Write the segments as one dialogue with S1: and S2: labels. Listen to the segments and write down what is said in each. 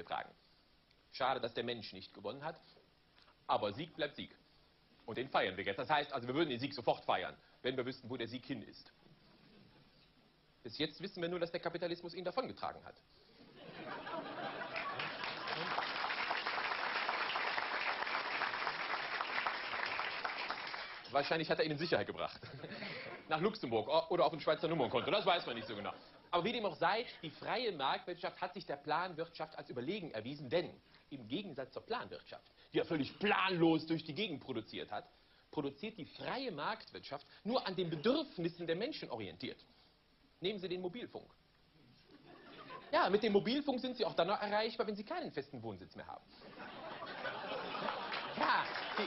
S1: eingetragen. Schade, dass der Mensch nicht gewonnen hat, aber Sieg bleibt Sieg. Und den feiern wir jetzt. Das heißt also, wir würden den Sieg sofort feiern, wenn wir wüssten, wo der Sieg hin ist. Bis jetzt wissen wir nur, dass der Kapitalismus ihn davongetragen hat. Wahrscheinlich hat er ihn in Sicherheit gebracht. Nach Luxemburg oder auf ein Schweizer Nummernkonto, das weiß man nicht so genau. Aber wie dem auch sei, die freie Marktwirtschaft hat sich der Planwirtschaft als überlegen erwiesen, denn im Gegensatz zur Planwirtschaft, die ja völlig planlos durch die Gegend produziert hat, produziert die freie Marktwirtschaft nur an den Bedürfnissen der Menschen orientiert. Nehmen Sie den Mobilfunk. Ja, mit dem Mobilfunk sind Sie auch dann noch erreichbar, wenn Sie keinen festen Wohnsitz mehr haben. Ja,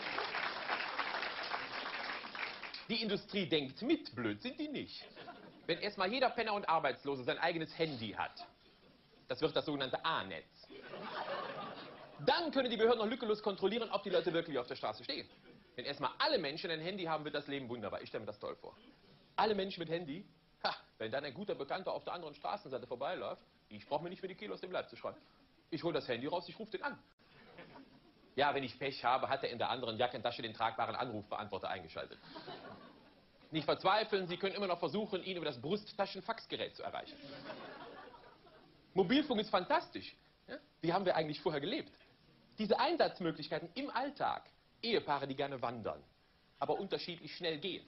S1: die Industrie denkt mit, blöd sind die nicht. Wenn erstmal jeder Penner und Arbeitslose sein eigenes Handy hat, das wird das sogenannte A-Netz, dann können die Behörden noch lückenlos kontrollieren, ob die Leute wirklich auf der Straße stehen. Wenn erstmal alle Menschen ein Handy haben, wird das Leben wunderbar. Ich stelle mir das toll vor. Alle Menschen mit Handy, ha, wenn dann ein guter Bekannter auf der anderen Straßenseite vorbeiläuft, ich brauche mir nicht für die Kilos dem Leib zu schreiben. Ich hole das Handy raus, ich rufe den an. Ja, wenn ich Pech habe, hat er in der anderen Jackentasche den tragbaren Anrufbeantworter eingeschaltet. Nicht verzweifeln, Sie können immer noch versuchen, ihn über das Brusttaschenfaxgerät zu erreichen. Mobilfunk ist fantastisch. Ja? Wie haben wir eigentlich vorher gelebt? Diese Einsatzmöglichkeiten im Alltag. Ehepaare, die gerne wandern, aber unterschiedlich schnell gehen.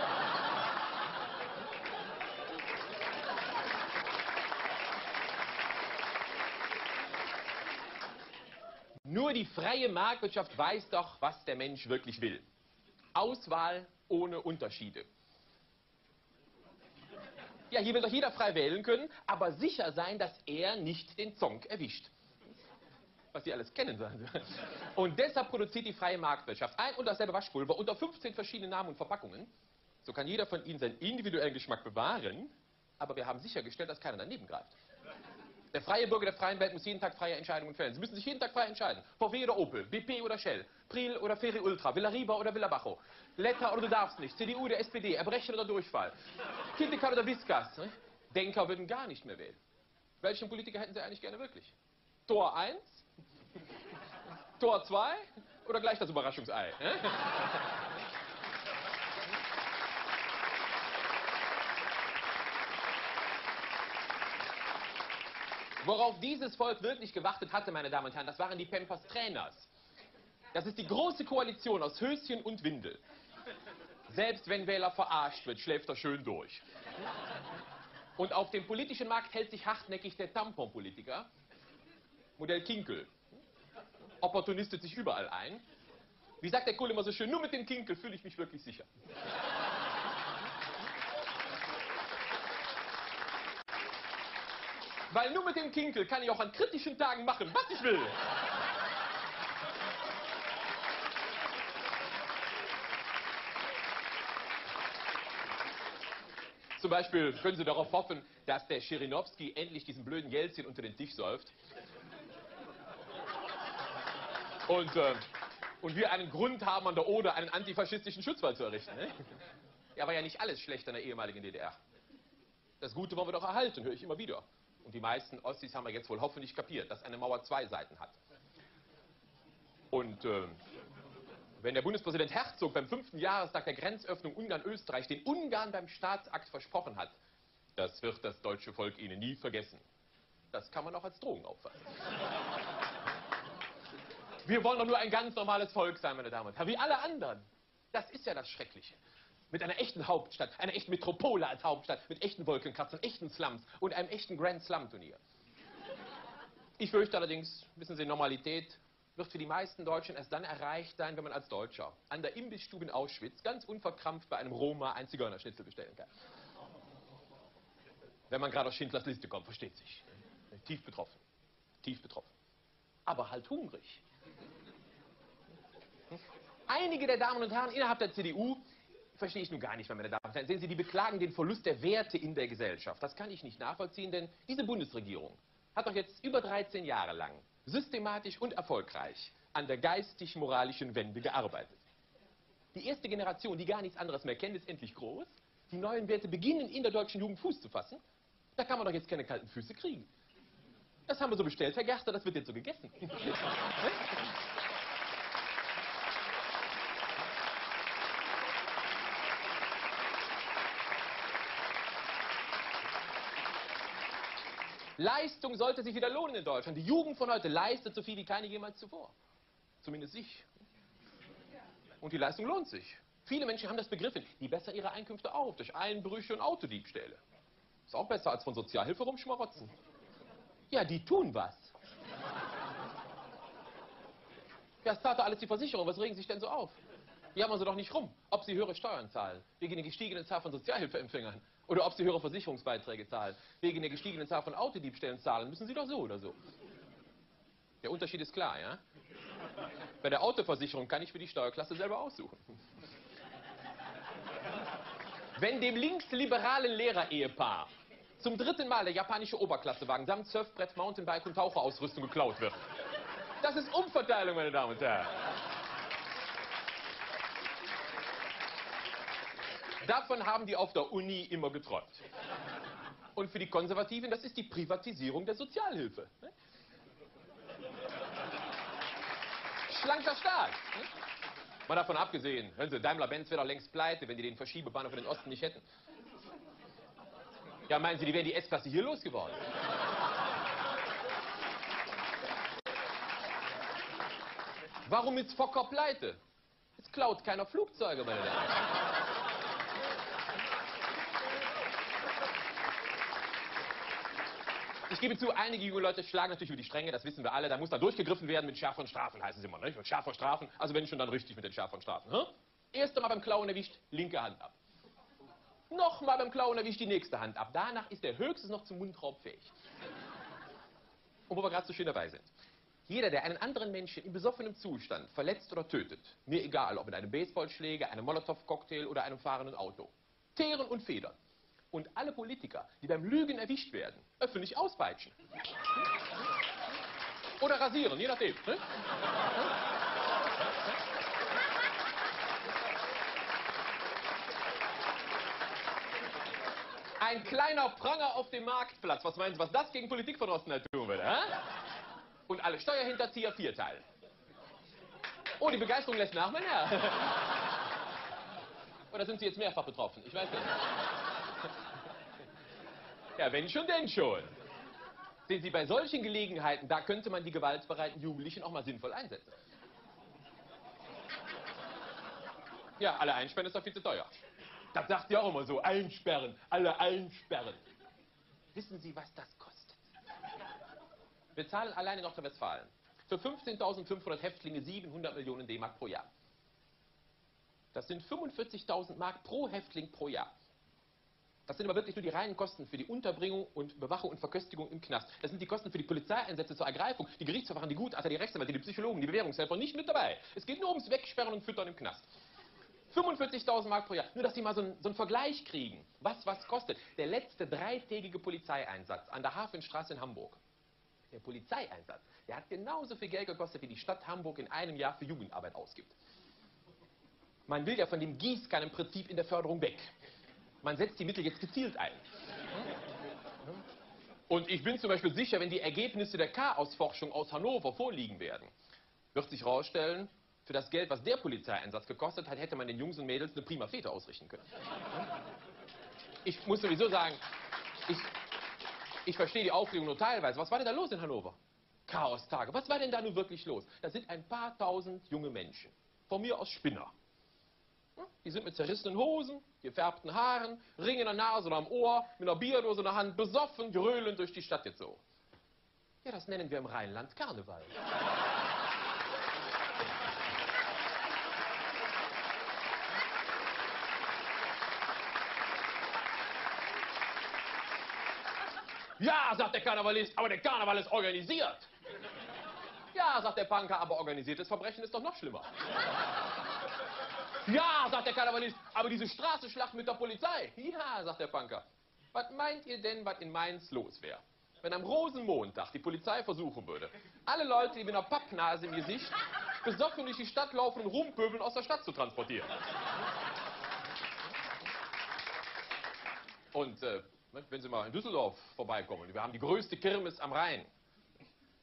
S1: Nur die freie Marktwirtschaft weiß doch, was der Mensch wirklich will. Auswahl ohne Unterschiede. Ja, hier will doch jeder frei wählen können, aber sicher sein, dass er nicht den Zonk erwischt. Was Sie alles kennen, sagen Sie. Und deshalb produziert die freie Marktwirtschaft ein und dasselbe Waschpulver unter 15 verschiedenen Namen und Verpackungen. So kann jeder von Ihnen seinen individuellen Geschmack bewahren, aber wir haben sichergestellt, dass keiner daneben greift. Der freie Bürger der freien Welt muss jeden Tag freie Entscheidungen fällen. Sie müssen sich jeden Tag frei entscheiden. VW oder Opel, BP oder Shell, Priel oder Ferry Ultra, Villariba oder Villabajo, Letter oder du darfst nicht, CDU oder SPD, Erbrechen oder Durchfall, Kintekar oder Whiskas. Denker würden gar nicht mehr wählen. Welchen Politiker hätten Sie eigentlich gerne wirklich? Tor 1? Tor 2? Oder gleich das Überraschungsei? Worauf dieses Volk wirklich gewartet hatte, meine Damen und Herren, das waren die Pampers Trainers. Das ist die große Koalition aus Höschen und Windel. Selbst wenn Wähler verarscht wird, schläft er schön durch. Und auf dem politischen Markt hält sich hartnäckig der Tamponpolitiker, Modell Kinkel. Opportunistet sich überall ein. Wie sagt der Kohl immer so schön, nur mit dem Kinkel fühle ich mich wirklich sicher. Weil nur mit dem Kinkel kann ich auch an kritischen Tagen machen, was ich will. Zum Beispiel können Sie darauf hoffen, dass der Schirinowski endlich diesen blöden Jelzin unter den Tisch säuft. Und wir einen Grund haben, an der Oder einen antifaschistischen Schutzwall zu errichten. Ne? Ja, war ja nicht alles schlecht an der ehemaligen DDR. Das Gute wollen wir doch erhalten, höre ich immer wieder. Und die meisten Ossis haben wir jetzt wohl hoffentlich kapiert, dass eine Mauer zwei Seiten hat. Und wenn der Bundespräsident Herzog beim 5. Jahrestag der Grenzöffnung Ungarn-Österreich den Ungarn beim Staatsakt versprochen hat, das wird das deutsche Volk Ihnen nie vergessen. Das kann man auch als Drohung auffassen. Wir wollen doch nur ein ganz normales Volk sein, meine Damen und Herren, wie alle anderen. Das ist ja das Schreckliche. Mit einer echten Hauptstadt, einer echten Metropole als Hauptstadt, mit echten Wolkenkratzern, echten Slums und einem echten Grand Slam-Turnier. Ich fürchte allerdings, wissen Sie, Normalität wird für die meisten Deutschen erst dann erreicht sein, wenn man als Deutscher an der Imbissstube in Auschwitz ganz unverkrampft bei einem Roma ein Zigeunerschnitzel bestellen kann. Wenn man gerade aus Schindlers Liste kommt, versteht sich. Tief betroffen. Tief betroffen. Aber halt hungrig. Einige der Damen und Herren innerhalb der CDU, verstehe ich nun gar nicht mehr, meine Damen und Herren, sehen Sie, die beklagen den Verlust der Werte in der Gesellschaft. Das kann ich nicht nachvollziehen, denn diese Bundesregierung hat doch jetzt über 13 Jahre lang systematisch und erfolgreich an der geistig-moralischen Wende gearbeitet. Die erste Generation, die gar nichts anderes mehr kennt, ist endlich groß. Die neuen Werte beginnen in der deutschen Jugend Fuß zu fassen. Da kann man doch jetzt keine kalten Füße kriegen. Das haben wir so bestellt, Herr Gerster, das wird jetzt so gegessen. Leistung sollte sich wieder lohnen in Deutschland. Die Jugend von heute leistet so viel wie keine jemals zuvor. Zumindest ich. Und die Leistung lohnt sich. Viele Menschen haben das begriffen. Die bessern ihre Einkünfte auf durch Einbrüche und Autodiebstähle. Ist auch besser als von Sozialhilfe rumschmarotzen. Ja, die tun was. Ja, es zahlt doch alles die Versicherung. Was regen Sie sich denn so auf? Jammern Sie doch nicht rum, ob Sie höhere Steuern zahlen, wegen der gestiegenen Zahl von Sozialhilfeempfängern. Oder ob Sie höhere Versicherungsbeiträge zahlen, wegen der gestiegenen Zahl von Autodiebstählen zahlen, müssen Sie doch so oder so. Der Unterschied ist klar, ja? Bei der Autoversicherung kann ich für die Steuerklasse selber aussuchen. Wenn dem linksliberalen Lehrerehepaar zum 3. Mal der japanische Oberklassewagen samt Surfbrett, Mountainbike und Taucherausrüstung geklaut wird, das ist Umverteilung, meine Damen und Herren. Davon haben die auf der Uni immer geträumt. Und für die Konservativen, das ist die Privatisierung der Sozialhilfe. Schlanker Staat. Mal davon abgesehen, hören Sie, Daimler-Benz wäre doch längst pleite, wenn die den Verschiebebahnhof in den Osten nicht hätten. Ja, meinen Sie, die wären die S-Klasse hier losgeworden? Warum ist Fokker pleite? Es klaut keiner Flugzeuge, meine Damen. Ich gebe zu, einige junge Leute schlagen natürlich über die Stränge, das wissen wir alle. Da muss dann durchgegriffen werden mit schärferen Strafen, heißen sie immer, nicht? Mit schärferen Strafen, also wenn schon, dann richtig mit den schärferen Strafen. Hm? Erst einmal beim Klauen erwischt, linke Hand ab. Nochmal beim Klauen erwischt, die nächste Hand ab. Danach ist er höchstens noch zum Mundraub fähig. Und wo wir gerade so schön dabei sind. Jeder, der einen anderen Menschen in besoffenem Zustand verletzt oder tötet, mir egal, ob mit einem Baseballschläger, einem Molotow-Cocktail oder einem fahrenden Auto, Teeren und Federn. Und alle Politiker, die beim Lügen erwischt werden, öffentlich auspeitschen. Oder rasieren, je nachdem. Ne? Ein kleiner Pranger auf dem Marktplatz. Was meinen Sie, was das gegen Politikverdrossenheit tun würde? Hä? Und alle Steuerhinterzieher vierteilen. Oh, die Begeisterung lässt nach, mein Herr. Oder sind Sie jetzt mehrfach betroffen? Ich weiß nicht. Ja, wenn schon, denn schon. Sehen Sie, bei solchen Gelegenheiten, da könnte man die gewaltbereiten Jugendlichen auch mal sinnvoll einsetzen. Ja, alle einsperren ist doch viel zu teuer. Das sagt ihr auch immer so, einsperren, alle einsperren. Wissen Sie, was das kostet? Wir zahlen allein in Nordrhein-Westfalen für 15.500 Häftlinge 700 Millionen D-Mark pro Jahr. Das sind 45.000 Mark pro Häftling pro Jahr. Das sind aber wirklich nur die reinen Kosten für die Unterbringung und Bewachung und Verköstigung im Knast. Das sind die Kosten für die Polizeieinsätze zur Ergreifung, die Gerichtsverfahren, die Gutachter, die Rechtsanwälte, die Psychologen, die Bewährungshelfer, nicht mit dabei. Es geht nur ums Wegsperren und Füttern im Knast. 45.000 Mark pro Jahr. Nur, dass Sie mal so einen Vergleich kriegen, was kostet. Der letzte 3-tägige Polizeieinsatz an der Hafenstraße in Hamburg. Der Polizeieinsatz, der hat genauso viel Geld gekostet, wie die Stadt Hamburg in einem Jahr für Jugendarbeit ausgibt. Man will ja von dem Gießkannenprinzip in der Förderung weg. Man setzt die Mittel jetzt gezielt ein. Und ich bin zum Beispiel sicher, wenn die Ergebnisse der Chaosforschung aus Hannover vorliegen werden, wird sich herausstellen, für das Geld, was der Polizeieinsatz gekostet hat, hätte man den Jungs und Mädels eine prima Fete ausrichten können. Ich muss sowieso sagen, ich verstehe die Aufregung nur teilweise. Was war denn da los in Hannover? Chaostage. Was war denn da nun wirklich los? Da sind ein paar tausend junge Menschen. Von mir aus Spinner. Die sind mit zerrissenen Hosen, gefärbten Haaren, Ring in der Nase oder am Ohr, mit einer Bierdose in der Hand, besoffen, gröhlend durch die Stadt gezogen. Ja, das nennen wir im Rheinland Karneval. Ja, sagt der Karnevalist, aber der Karneval ist organisiert. Ja, sagt der Punker, aber organisiertes Verbrechen ist doch noch schlimmer. Ja, sagt der Karnevalist, aber diese Straßenschlacht mit der Polizei. Ja, sagt der Punker. Was meint ihr denn, was in Mainz los wäre? Wenn am Rosenmontag die Polizei versuchen würde, alle Leute, die mit einer Pappnase im Gesicht besoffen durch die Stadt laufen und rumpöbeln, aus der Stadt zu transportieren. Und wenn Sie mal in Düsseldorf vorbeikommen, wir haben die größte Kirmes am Rhein,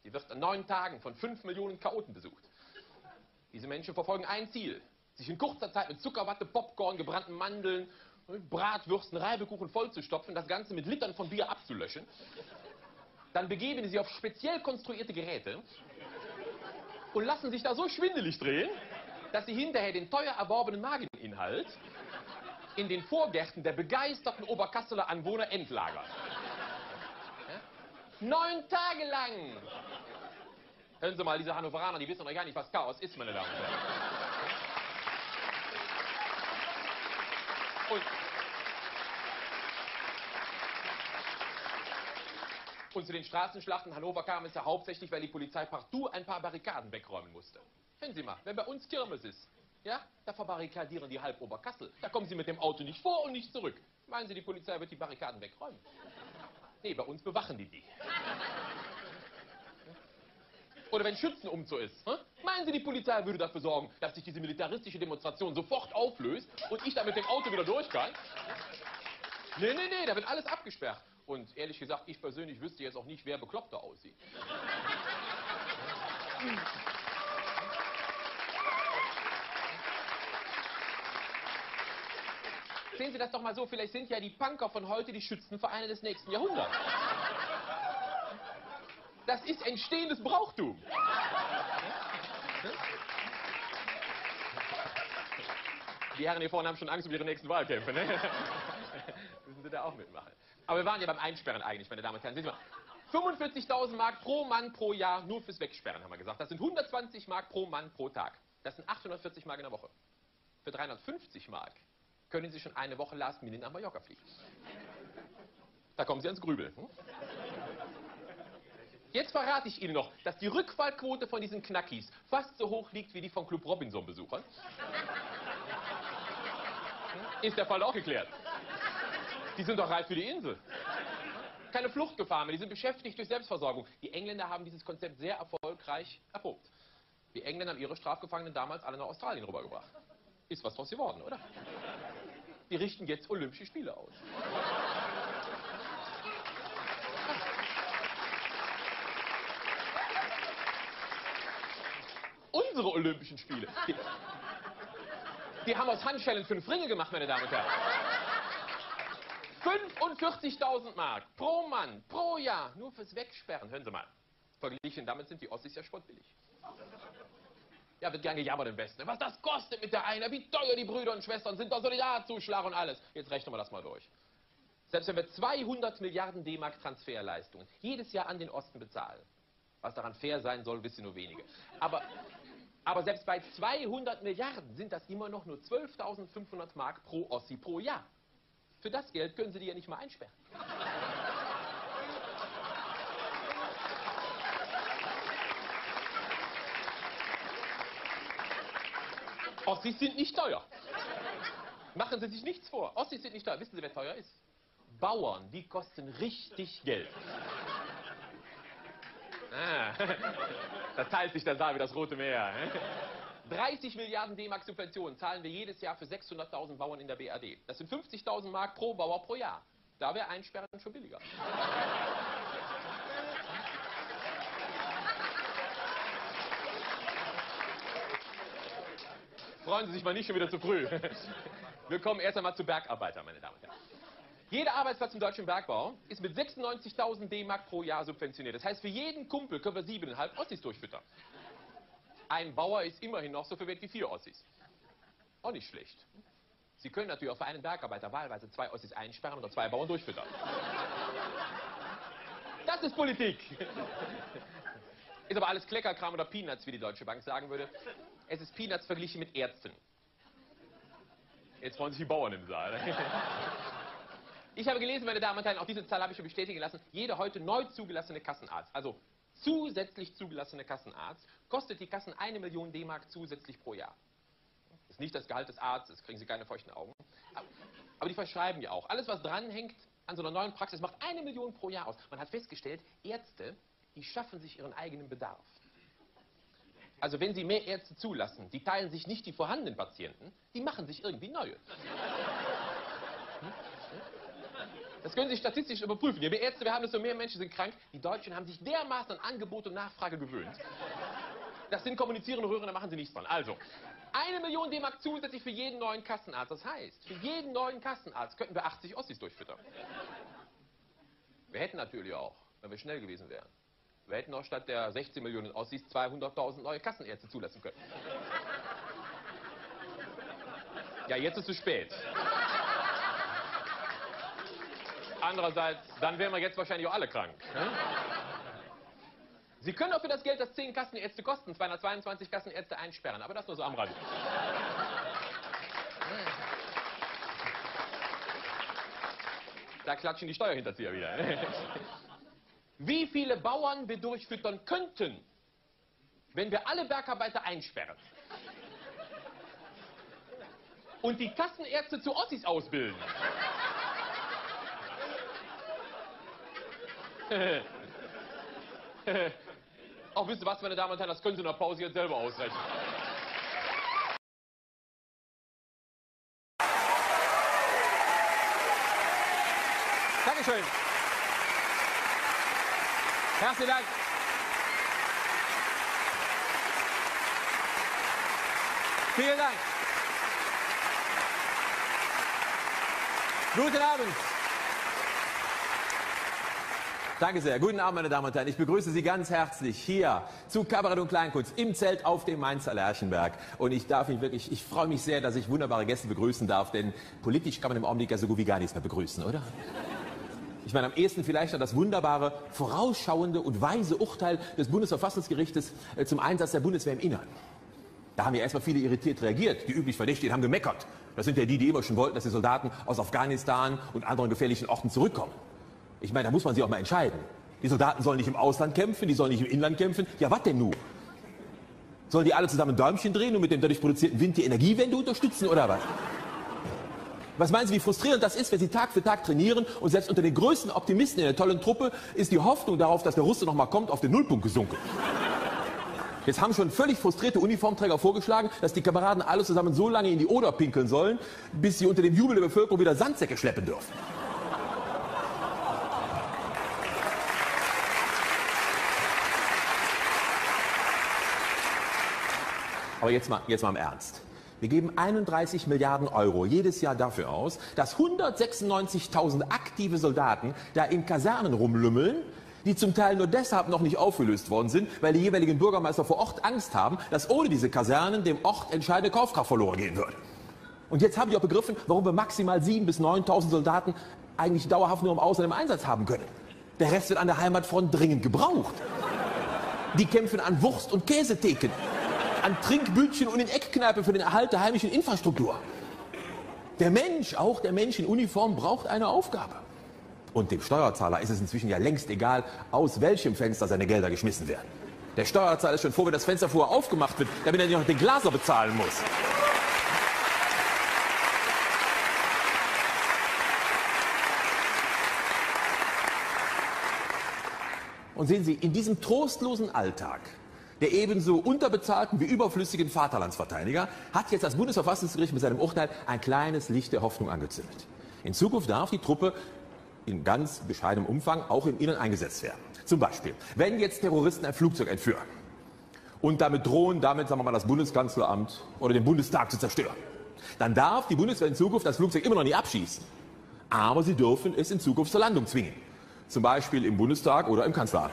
S1: Die wird an 9 Tagen von 5 Millionen Chaoten besucht. Diese Menschen verfolgen ein Ziel: sich in kurzer Zeit mit Zuckerwatte, Popcorn, gebrannten Mandeln, Bratwürsten, Reibekuchen vollzustopfen, das Ganze mit Litern von Bier abzulöschen. Dann begeben sie sich auf speziell konstruierte Geräte und lassen sich da so schwindelig drehen, dass sie hinterher den teuer erworbenen Mageninhalt in den Vorgärten der begeisterten Oberkasseler Anwohner entlagern. Ja? 9 Tage lang! Hören Sie mal, diese Hannoveraner, die wissen doch gar nicht, was Chaos ist, meine Damen und Herren. Und zu den Straßenschlachten in Hannover kam es ja hauptsächlich, weil die Polizei partout ein paar Barrikaden wegräumen musste. Hören Sie mal, wenn bei uns Kirmes ist, ja, da verbarrikadieren die halb Oberkassel. Da kommen Sie mit dem Auto nicht vor und nicht zurück. Meinen Sie, die Polizei wird die Barrikaden wegräumen? Nee, bei uns bewachen die. Oder wenn Schützenumzug ist. Meinen Sie, die Polizei würde dafür sorgen, dass sich diese militaristische Demonstration sofort auflöst und ich dann mit dem Auto wieder durch kann? Nee, da wird alles abgesperrt. Und ehrlich gesagt, ich persönlich wüsste jetzt auch nicht, wer bekloppter aussieht. Sehen Sie das doch mal so, vielleicht sind ja die Punker von heute die Schützenvereine des nächsten Jahrhunderts. Das ist entstehendes Brauchtum. Die Herren hier vorne haben schon Angst um ihre nächsten Wahlkämpfe, ne? Müssen Sie da auch mitmachen. Aber wir waren ja beim Einsperren eigentlich, meine Damen und Herren. Sehen Sie mal, 45.000 Mark pro Mann pro Jahr nur fürs Wegsperren, haben wir gesagt. Das sind 120 Mark pro Mann pro Tag. Das sind 840 Mark in der Woche. Für 350 Mark können Sie schon eine Woche Last Minute nach Mallorca fliegen. Da kommen Sie ans Grübeln. Jetzt verrate ich Ihnen noch, dass die Rückfallquote von diesen Knackis fast so hoch liegt wie die von Club Robinson-Besuchern. Ist der Fall auch geklärt? Die sind doch reif für die Insel. Keine Fluchtgefahr mehr, die sind beschäftigt durch Selbstversorgung. Die Engländer haben dieses Konzept sehr erfolgreich erprobt. Die Engländer haben ihre Strafgefangenen damals alle nach Australien rübergebracht. Ist was draus geworden, oder? Die richten jetzt Olympische Spiele aus. Unsere Olympischen Spiele. Die haben aus Handschellen 5 Ringe gemacht, meine Damen und Herren. 45.000 Mark pro Mann, pro Jahr, nur fürs Wegsperren. Hören Sie mal, verglichen damit sind die Ossis ja spottbillig. Ja, wird gern gejammert im Westen. Was das kostet mit der Einer, wie teuer die Brüder und Schwestern sind, der Solidarzuschlag und alles. Jetzt rechnen wir das mal durch. Selbst wenn wir 200 Milliarden D-Mark Transferleistungen jedes Jahr an den Osten bezahlen, was daran fair sein soll, wissen nur wenige. Aber selbst bei 200 Milliarden sind das immer noch nur 12.500 Mark pro Ossi pro Jahr. Für das Geld können Sie die ja nicht mal einsperren. Ossis sind nicht teuer. Machen Sie sich nichts vor. Ossis sind nicht teuer. Wissen Sie, wer teuer ist? Bauern, die kosten richtig Geld. Da teilt sich der Saal wie das Rote Meer. 30 Milliarden D-Mark Subventionen zahlen wir jedes Jahr für 600.000 Bauern in der BRD. Das sind 50.000 Mark pro Bauer pro Jahr. Da wäre Einsperren schon billiger. Freuen Sie sich mal nicht schon wieder zu früh. Wir kommen erst einmal zu Bergarbeitern, meine Damen und Herren. Jeder Arbeitsplatz im deutschen Bergbau ist mit 96.000 D-Mark pro Jahr subventioniert. Das heißt, für jeden Kumpel können wir 7,5 Ossis durchfüttern. Ein Bauer ist immerhin noch so viel wert wie 4 Ossis. Auch nicht schlecht. Sie können natürlich auch für einen Bergarbeiter wahlweise 2 Ossis einsperren oder 2 Bauern durchfüttern. Das ist Politik. Ist aber alles Kleckerkram oder Peanuts, wie die Deutsche Bank sagen würde. Es ist Peanuts verglichen mit Ärzten. Jetzt freuen sich die Bauern im Saal. Ich habe gelesen, meine Damen und Herren, auch diese Zahl habe ich schon bestätigen lassen, jeder heute neu zugelassene Kassenarzt, also zusätzlich zugelassene Kassenarzt, kostet die Kassen 1 Million D-Mark zusätzlich pro Jahr. Das ist nicht das Gehalt des Arztes, kriegen Sie keine feuchten Augen. Aber die verschreiben ja auch. Alles, was dranhängt an so einer neuen Praxis, macht 1 Million pro Jahr aus. Man hat festgestellt, Ärzte, die schaffen sich ihren eigenen Bedarf. Also wenn Sie mehr Ärzte zulassen, die teilen sich nicht die vorhandenen Patienten, die machen sich irgendwie neue. Das können Sie statistisch überprüfen. Je mehr Ärzte wir haben, desto mehr Menschen sind krank. Die Deutschen haben sich dermaßen an Angebot und Nachfrage gewöhnt. Das sind kommunizierende Röhren, da machen sie nichts dran. Also, 1 Million D-Mark zusätzlich für jeden neuen Kassenarzt. Das heißt, für jeden neuen Kassenarzt könnten wir 80 Ossis durchfüttern. Wir hätten natürlich auch, wenn wir schnell gewesen wären, wir hätten auch statt der 16 Millionen Ossis 200.000 neue Kassenärzte zulassen können. Ja, jetzt ist es spät. Andererseits, dann wären wir jetzt wahrscheinlich auch alle krank. Ne? Sie können auch für das Geld, das 10 Kassenärzte kosten, 222 Kassenärzte einsperren, aber das nur so am Rand. Da klatschen die Steuerhinterzieher wieder. Wie viele Bauern wir durchfüttern könnten, wenn wir alle Bergarbeiter einsperren und die Kassenärzte zu Ossis ausbilden. Auch wisst ihr was, meine Damen und Herren, das können Sie in der Pause jetzt selber ausrechnen. Dankeschön. Herzlichen Dank. Vielen Dank. Guten Abend. Danke sehr. Guten Abend, meine Damen und Herren. Ich begrüße Sie ganz herzlich hier zu Kabarett und Kleinkunst im Zelt auf dem Mainzer Lerchenberg. Und ich freue mich sehr, dass ich wunderbare Gäste begrüßen darf, denn politisch kann man im Augenblick ja so gut wie gar nichts mehr begrüßen, oder? Ich meine, am ehesten vielleicht noch das wunderbare, vorausschauende und weise Urteil des Bundesverfassungsgerichtes zum Einsatz der Bundeswehr im Innern. Da haben ja erstmal viele irritiert reagiert. Die üblich Verdächtigen haben gemeckert. Das sind ja die immer schon wollten, dass die Soldaten aus Afghanistan und anderen gefährlichen Orten zurückkommen. Ich meine, da muss man sich auch mal entscheiden. Die Soldaten sollen nicht im Ausland kämpfen, die sollen nicht im Inland kämpfen. Ja, was denn nun? Sollen die alle zusammen ein Däumchen drehen und mit dem dadurch produzierten Wind die Energiewende unterstützen, oder was? Was meinen Sie, wie frustrierend das ist, wenn Sie Tag für Tag trainieren und selbst unter den größten Optimisten in der tollen Truppe ist die Hoffnung darauf, dass der Russe noch mal kommt, auf den Nullpunkt gesunken. Jetzt haben schon völlig frustrierte Uniformträger vorgeschlagen, dass die Kameraden alle zusammen so lange in die Oder pinkeln sollen, bis sie unter dem Jubel der Bevölkerung wieder Sandsäcke schleppen dürfen. Aber jetzt mal im Ernst. Wir geben 31 Milliarden Euro jedes Jahr dafür aus, dass 196.000 aktive Soldaten da in Kasernen rumlümmeln, die zum Teil nur deshalb noch nicht aufgelöst worden sind, weil die jeweiligen Bürgermeister vor Ort Angst haben, dass ohne diese Kasernen dem Ort entscheidende Kaufkraft verloren gehen würde. Und jetzt haben die auch begriffen, warum wir maximal 7.000 bis 9.000 Soldaten eigentlich dauerhaft nur im Ausland im Einsatz haben können. Der Rest wird an der Heimatfront dringend gebraucht. Die kämpfen an Wurst- und Käsetheken, an Trinkbütchen und in Eckkneipe für den Erhalt der heimischen Infrastruktur. Der Mensch, auch der Mensch in Uniform, braucht eine Aufgabe. Und dem Steuerzahler ist es inzwischen ja längst egal, aus welchem Fenster seine Gelder geschmissen werden. Der Steuerzahler ist schon froh, wenn das Fenster vorher aufgemacht wird, damit er nicht noch den Glaser bezahlen muss. Und sehen Sie, in diesem trostlosen Alltag der ebenso unterbezahlten wie überflüssigen Vaterlandsverteidiger hat jetzt das Bundesverfassungsgericht mit seinem Urteil ein kleines Licht der Hoffnung angezündet. In Zukunft darf die Truppe in ganz bescheidenem Umfang auch im Innern eingesetzt werden. Zum Beispiel, wenn jetzt Terroristen ein Flugzeug entführen und damit drohen, sagen wir mal, das Bundeskanzleramt oder den Bundestag zu zerstören, dann darf die Bundeswehr in Zukunft das Flugzeug immer noch nicht abschießen. Aber sie dürfen es in Zukunft zur Landung zwingen. Zum Beispiel im Bundestag oder im Kanzleramt.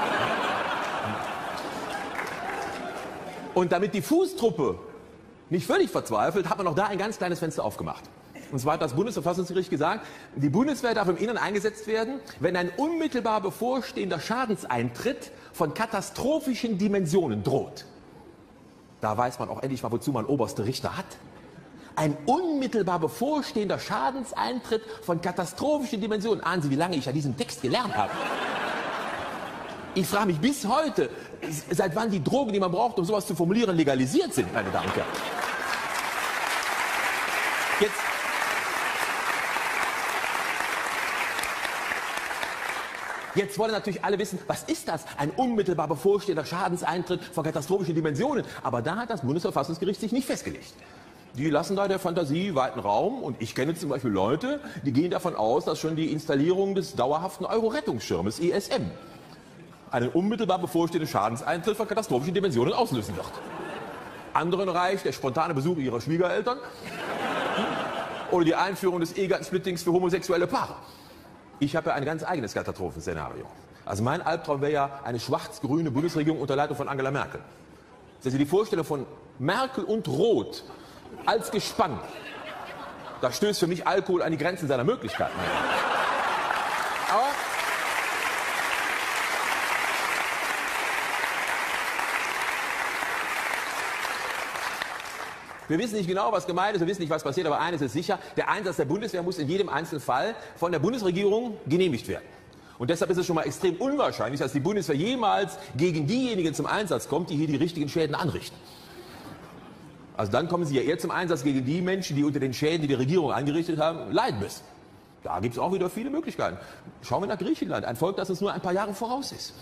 S1: Und damit die Fußtruppe nicht völlig verzweifelt, hat man noch da ein ganz kleines Fenster aufgemacht. Und zwar hat das Bundesverfassungsgericht gesagt, die Bundeswehr darf im Innern eingesetzt werden, wenn ein unmittelbar bevorstehender Schadenseintritt von katastrophischen Dimensionen droht. Da weiß man auch endlich mal, wozu man oberste Richter hat. Ein unmittelbar bevorstehender Schadenseintritt von katastrophischen Dimensionen. Ahnen Sie, wie lange ich ja diesen Text gelernt habe? Ich frage mich bis heute, seit wann die Drogen, die man braucht, um sowas zu formulieren, legalisiert sind, meine Damen und Herren. Jetzt wollen natürlich alle wissen, was ist das? Ein unmittelbar bevorstehender Schadenseintritt von katastrophischen Dimensionen. Aber da hat das Bundesverfassungsgericht sich nicht festgelegt. die lassen da der Fantasie weiten Raum. Und ich kenne zum Beispiel Leute, die gehen davon aus, dass schon die Installierung des dauerhaften Euro-Rettungsschirmes ESM einen unmittelbar bevorstehenden Schadenseintritt von katastrophischen Dimensionen auslösen wird. Anderen reicht der spontane Besuch ihrer Schwiegereltern oder die Einführung des Ehegattensplittings für homosexuelle Paare. Ich habe ja ein ganz eigenes Katastrophenszenario. Also mein Albtraum wäre ja eine schwarz-grüne Bundesregierung unter Leitung von Angela Merkel. Also die Vorstellung von Merkel und Roth als Gespann, da stößt für mich Alkohol an die Grenzen seiner Möglichkeiten. Aber wir wissen nicht genau, was gemeint ist, wir wissen nicht, was passiert, aber eines ist sicher, der Einsatz der Bundeswehr muss in jedem einzelnen Fall von der Bundesregierung genehmigt werden. Und deshalb ist es schon mal extrem unwahrscheinlich, dass die Bundeswehr jemals gegen diejenigen zum Einsatz kommt, die hier die richtigen Schäden anrichten. Also dann kommen sie ja eher zum Einsatz gegen die Menschen, die unter den Schäden, die die Regierung angerichtet haben, leiden müssen. Da gibt es auch wieder viele Möglichkeiten. Schauen wir nach Griechenland, ein Volk, das uns nur ein paar Jahre voraus ist.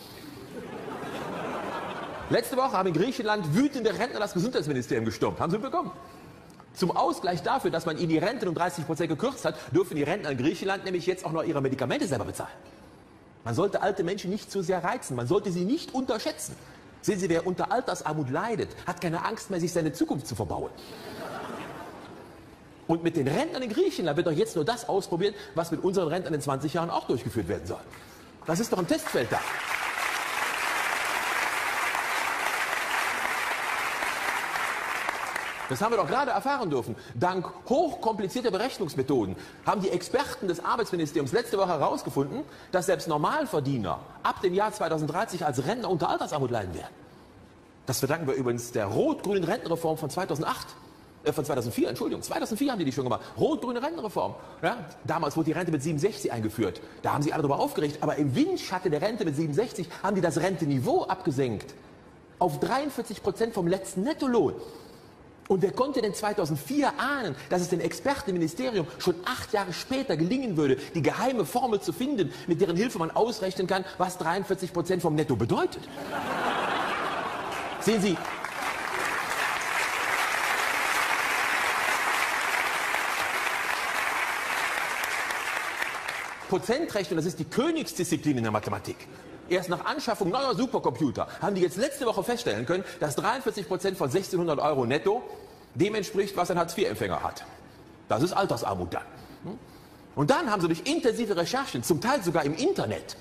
S1: Letzte Woche haben in Griechenland wütende Rentner das Gesundheitsministerium gestürmt. Haben Sie mitbekommen? Zum Ausgleich dafür, dass man ihnen die Renten um 30% gekürzt hat, dürfen die Rentner in Griechenland nämlich jetzt auch noch ihre Medikamente selber bezahlen. Man sollte alte Menschen nicht zu sehr reizen, man sollte sie nicht unterschätzen. Sehen Sie, wer unter Altersarmut leidet, hat keine Angst mehr, sich seine Zukunft zu verbauen. Und mit den Rentnern in Griechenland wird doch jetzt nur das ausprobiert, was mit unseren Rentnern in 20 Jahren auch durchgeführt werden soll. Das ist doch ein Testfeld da. Das haben wir doch gerade erfahren dürfen. Dank hochkomplizierter Berechnungsmethoden haben die Experten des Arbeitsministeriums letzte Woche herausgefunden, dass selbst Normalverdiener ab dem Jahr 2030 als Rentner unter Altersarmut leiden werden. Das verdanken wir übrigens der rot-grünen Rentenreform von 2004, Entschuldigung, 2004 haben die schon gemacht. Rot-grüne Rentenreform. Ja, damals wurde die Rente mit 67 eingeführt. Da haben sie alle darüber aufgeregt. Aber im Windschatten der Rente mit 67 haben die das Renteniveau abgesenkt. Auf 43% vom letzten Nettolohn. Und wer konnte denn 2004 ahnen, dass es dem Expertenministerium schon 8 Jahre später gelingen würde, die geheime Formel zu finden, mit deren Hilfe man ausrechnen kann, was 43% vom Netto bedeutet? Sehen Sie, Prozentrechnung, das ist die Königsdisziplin in der Mathematik. Erst nach Anschaffung neuer Supercomputer haben die jetzt letzte Woche feststellen können, dass 43% von 1.600 Euro netto dem entspricht, was ein Hartz-IV-Empfänger hat. Das ist Altersarmut dann. Und dann haben sie durch intensive Recherchen, zum Teil sogar im Internet,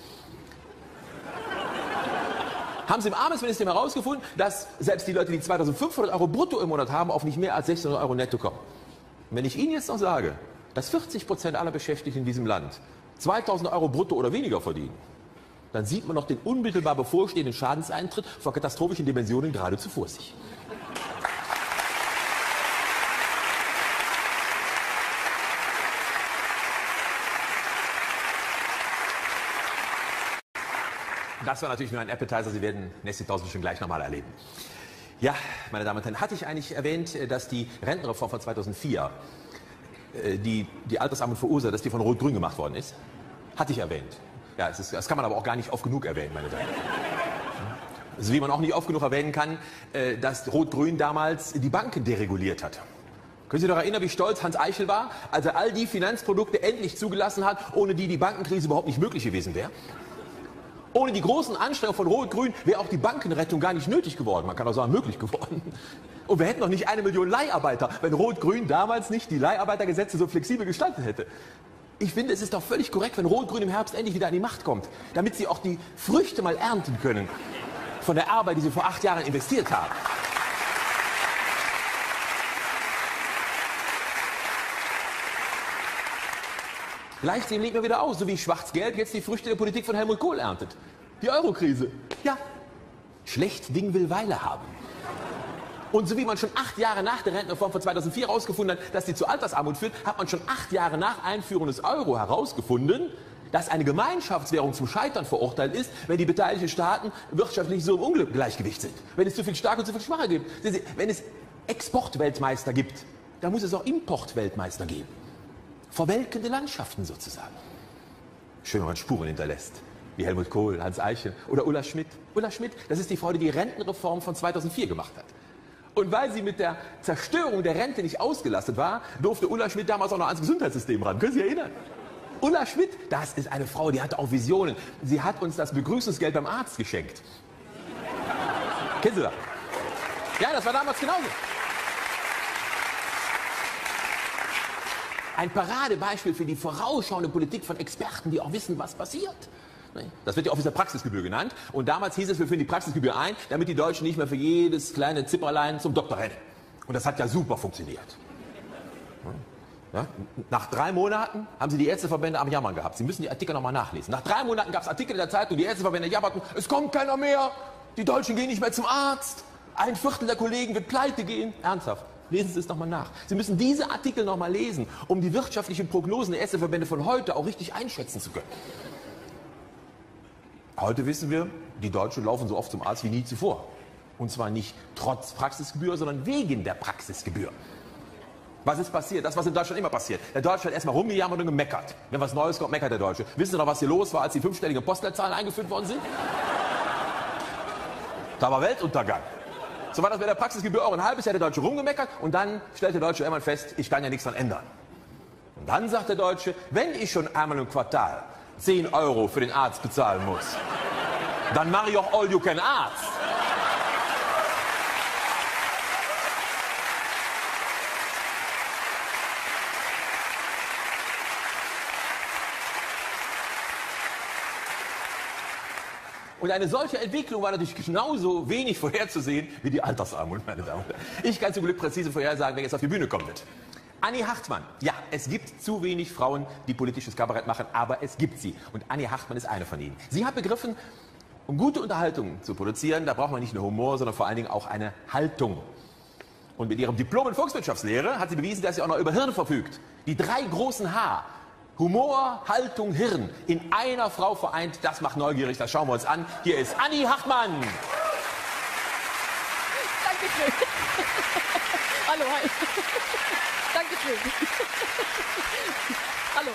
S1: haben sie im Arbeitsministerium herausgefunden, dass selbst die Leute, die 2.500 Euro brutto im Monat haben, auf nicht mehr als 1.600 Euro netto kommen. Und wenn ich Ihnen jetzt noch sage, dass 40% aller Beschäftigten in diesem Land 2.000 Euro brutto oder weniger verdienen, dann sieht man noch den unmittelbar bevorstehenden Schadenseintritt vor katastrophischen Dimensionen geradezu vor sich. Das war natürlich nur ein Appetizer, Sie werden nächste 1000 schon gleich nochmal erleben. Ja, meine Damen und Herren, hatte ich eigentlich erwähnt, dass die Rentenreform von 2004, die Altersarmut verursacht, dass die von Rot-Grün gemacht worden ist? Hatte ich erwähnt. Ja, das kann man aber auch gar nicht oft genug erwähnen, meine Damen und Herren. Also wie man auch nicht oft genug erwähnen kann, dass Rot-Grün damals die Banken dereguliert hat. Können Sie sich noch erinnern, wie stolz Hans Eichel war, als er all die Finanzprodukte endlich zugelassen hat, ohne die die Bankenkrise überhaupt nicht möglich gewesen wäre? Ohne die großen Anstrengungen von Rot-Grün wäre auch die Bankenrettung gar nicht nötig geworden. Man kann auch sagen, möglich geworden. Und wir hätten noch nicht 1 Million Leiharbeiter, wenn Rot-Grün damals nicht die Leiharbeitergesetze so flexibel gestaltet hätte. Ich finde, es ist doch völlig korrekt, wenn Rot-Grün im Herbst endlich wieder an die Macht kommt, damit sie auch die Früchte mal ernten können von der Arbeit, die sie vor 8 Jahren investiert haben. Gleicht dem Leben wir wieder aus, so wie Schwarz-Gelb jetzt die Früchte der Politik von Helmut Kohl erntet. Die Eurokrise. Ja, schlecht Ding will Weile haben. Und so wie man schon 8 Jahre nach der Rentenreform von 2004 herausgefunden hat, dass sie zu Altersarmut führt, hat man schon 8 Jahre nach Einführung des Euro herausgefunden, dass eine Gemeinschaftswährung zum Scheitern verurteilt ist, wenn die beteiligten Staaten wirtschaftlich so im Ungleichgewicht sind. Wenn es zu viel Starke und zu viel Schwache gibt. Wenn es Exportweltmeister gibt, dann muss es auch Importweltmeister geben. Verwelkende Landschaften sozusagen. Schön, wenn man Spuren hinterlässt. Wie Helmut Kohl, Hans Eichel oder Ulla Schmidt. Ulla Schmidt, das ist die Frau, die die Rentenreform von 2004 gemacht hat.
S2: Und weil sie mit der Zerstörung der Rente nicht ausgelastet war, durfte Ulla Schmidt damals auch noch ans Gesundheitssystem ran. Können Sie sich erinnern? Ulla Schmidt, das ist eine Frau, die hatte auch Visionen. Sie hat uns das Begrüßungsgeld beim Arzt geschenkt. Kennen Sie das? Ja, das war damals genauso. Ein Paradebeispiel für die vorausschauende Politik von Experten, die auch wissen, was passiert. Das wird ja offiziell Praxisgebühr genannt. Und damals hieß es, wir führen die Praxisgebühr ein, damit die Deutschen nicht mehr für jedes kleine Zipperlein zum Doktor rennen. Und das hat ja super funktioniert. Ja? Nach 3 Monaten haben sie die Ärzteverbände am Jammern gehabt. Sie müssen die Artikel nochmal nachlesen. Nach 3 Monaten gab es Artikel in der Zeitung, die Ärzteverbände jammerten, es kommt keiner mehr, die Deutschen gehen nicht mehr zum Arzt, 1/4 der Kollegen wird pleite gehen. Ernsthaft. Lesen Sie es nochmal nach. Sie müssen diese Artikel nochmal lesen, um die wirtschaftlichen Prognosen der Ärzteverbände von heute auch richtig einschätzen zu können. Heute wissen wir, die Deutschen laufen so oft zum Arzt wie nie zuvor. Und zwar nicht trotz Praxisgebühr, sondern wegen der Praxisgebühr. Was ist passiert? Das, was in Deutschland immer passiert. Der Deutsche hat erstmal rumgejammert und gemeckert. Wenn was Neues kommt, meckert der Deutsche. Wissen Sie noch, was hier los war, als die 5-stelligen Postleitzahlen eingeführt worden sind? Da war Weltuntergang. So war das mit der Praxisgebühr auch. Ein halbes Jahr der Deutsche rumgemeckert und dann stellt der Deutsche irgendwann fest, ich kann ja nichts dran ändern. Und dann sagt der Deutsche, wenn ich schon einmal im Quartal 10 € für den Arzt bezahlen muss, dann mache ich auch all you can Arzt. Und eine solche Entwicklung war natürlich genauso wenig vorherzusehen wie die Altersarmut, meine Damen und Herren. Ich kann zum Glück präzise vorhersagen, wer jetzt auf die Bühne kommen wird. Annie Hartmann. Ja, es gibt zu wenig Frauen, die politisches Kabarett machen, aber es gibt sie. Und Annie Hartmann ist eine von ihnen. Sie hat begriffen, um gute Unterhaltung zu produzieren, da braucht man nicht nur Humor, sondern vor allen Dingen auch eine Haltung. Und mit ihrem Diplom in Volkswirtschaftslehre hat sie bewiesen, dass sie auch noch über Hirn verfügt. Die 3 großen H. Humor, Haltung, Hirn in einer Frau vereint, das macht neugierig, das schauen wir uns an. Hier ist Annie Hartmann.
S3: Dankeschön. Hallo, hi. Dankeschön. Hallo.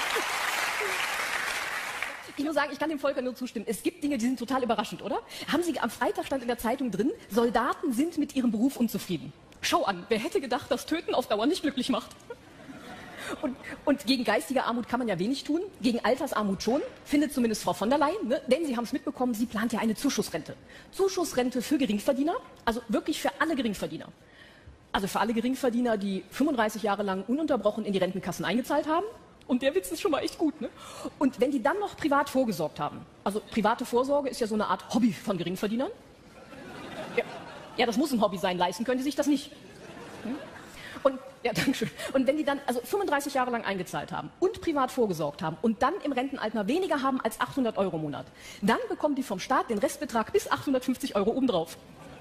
S3: Ich muss sagen, ich kann dem Volker nur zustimmen. Es gibt Dinge, die sind total überraschend, oder? Haben Sie am Freitag stand in der Zeitung drin, Soldaten sind mit ihrem Beruf unzufrieden. Schau an, wer hätte gedacht, dass Töten auf Dauer nicht glücklich macht? Und gegen geistige Armut kann man ja wenig tun, gegen Altersarmut schon, findet zumindest Frau von der Leyen, ne? Denn Sie haben es mitbekommen, sie plant ja eine Zuschussrente. Zuschussrente für Geringverdiener, also wirklich für alle Geringverdiener. Also für alle Geringverdiener, die 35 Jahre lang ununterbrochen in die Rentenkassen eingezahlt haben. Und der Witz ist schon mal echt gut, ne? Und wenn die dann noch privat vorgesorgt haben, also private Vorsorge ist ja so eine Art Hobby von Geringverdienern. Ja, das muss ein Hobby sein, leisten können die sich das nicht. Und, ja, Dankeschön. Und wenn die dann also 35 Jahre lang eingezahlt haben und privat vorgesorgt haben und dann im Rentenalter weniger haben als 800 € im Monat, dann bekommen die vom Staat den Restbetrag bis 850 € obendrauf.